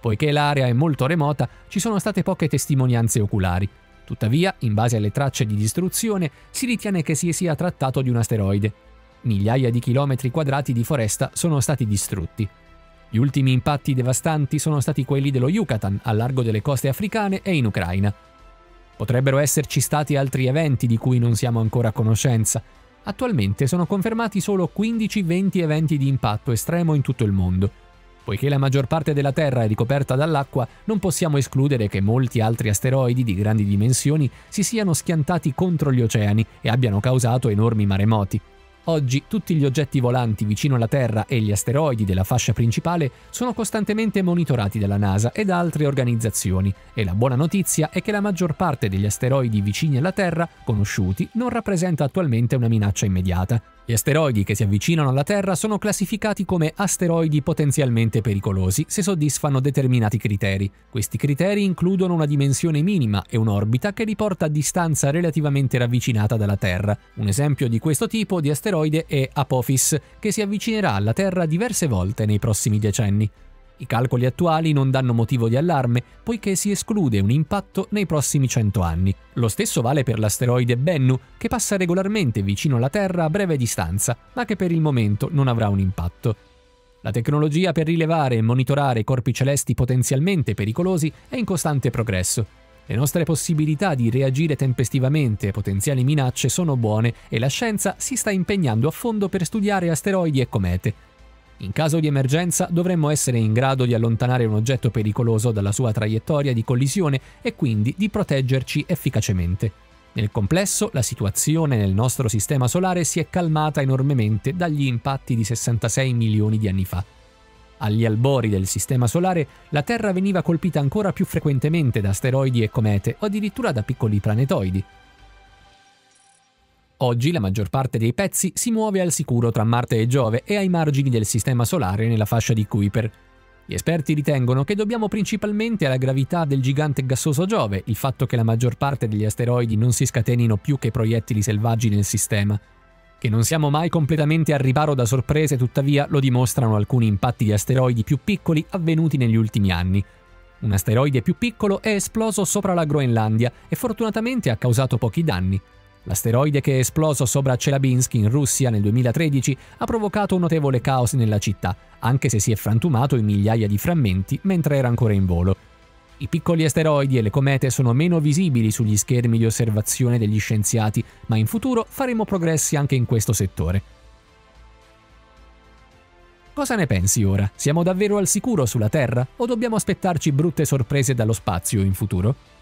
Poiché l'area è molto remota, ci sono state poche testimonianze oculari. Tuttavia, in base alle tracce di distruzione, si ritiene che si sia trattato di un asteroide. Migliaia di chilometri quadrati di foresta sono stati distrutti. Gli ultimi impatti devastanti sono stati quelli dello Yucatan, al largo delle coste africane e in Ucraina. Potrebbero esserci stati altri eventi di cui non siamo ancora a conoscenza. Attualmente sono confermati solo 15-20 eventi di impatto estremo in tutto il mondo. Poiché la maggior parte della Terra è ricoperta dall'acqua, non possiamo escludere che molti altri asteroidi di grandi dimensioni si siano schiantati contro gli oceani e abbiano causato enormi maremoti. Oggi tutti gli oggetti volanti vicino alla Terra e gli asteroidi della fascia principale sono costantemente monitorati dalla NASA e da altre organizzazioni, e la buona notizia è che la maggior parte degli asteroidi vicini alla Terra, conosciuti, non rappresenta attualmente una minaccia immediata. Gli asteroidi che si avvicinano alla Terra sono classificati come asteroidi potenzialmente pericolosi se soddisfano determinati criteri. Questi criteri includono una dimensione minima e un'orbita che li porta a distanza relativamente ravvicinata dalla Terra. Un esempio di questo tipo di asteroide è Apophis, che si avvicinerà alla Terra diverse volte nei prossimi decenni. I calcoli attuali non danno motivo di allarme, poiché si esclude un impatto nei prossimi 100 anni. Lo stesso vale per l'asteroide Bennu, che passa regolarmente vicino alla Terra a breve distanza, ma che per il momento non avrà un impatto. La tecnologia per rilevare e monitorare corpi celesti potenzialmente pericolosi è in costante progresso. Le nostre possibilità di reagire tempestivamente a potenziali minacce sono buone e la scienza si sta impegnando a fondo per studiare asteroidi e comete. In caso di emergenza dovremmo essere in grado di allontanare un oggetto pericoloso dalla sua traiettoria di collisione e quindi di proteggerci efficacemente. Nel complesso, la situazione nel nostro sistema solare si è calmata enormemente dagli impatti di 66 milioni di anni fa. Agli albori del sistema solare, la Terra veniva colpita ancora più frequentemente da asteroidi e comete o addirittura da piccoli planetoidi. Oggi la maggior parte dei pezzi si muove al sicuro tra Marte e Giove e ai margini del sistema solare nella fascia di Kuiper. Gli esperti ritengono che dobbiamo principalmente alla gravità del gigante gassoso Giove il fatto che la maggior parte degli asteroidi non si scatenino più che proiettili selvaggi nel sistema. Che non siamo mai completamente al riparo da sorprese, tuttavia, lo dimostrano alcuni impatti di asteroidi più piccoli avvenuti negli ultimi anni. Un asteroide più piccolo è esploso sopra la Groenlandia e fortunatamente ha causato pochi danni. L'asteroide che è esploso sopra Chelyabinsk in Russia nel 2013 ha provocato un notevole caos nella città, anche se si è frantumato in migliaia di frammenti mentre era ancora in volo. I piccoli asteroidi e le comete sono meno visibili sugli schermi di osservazione degli scienziati, ma in futuro faremo progressi anche in questo settore. Cosa ne pensi ora? Siamo davvero al sicuro sulla Terra o dobbiamo aspettarci brutte sorprese dallo spazio in futuro?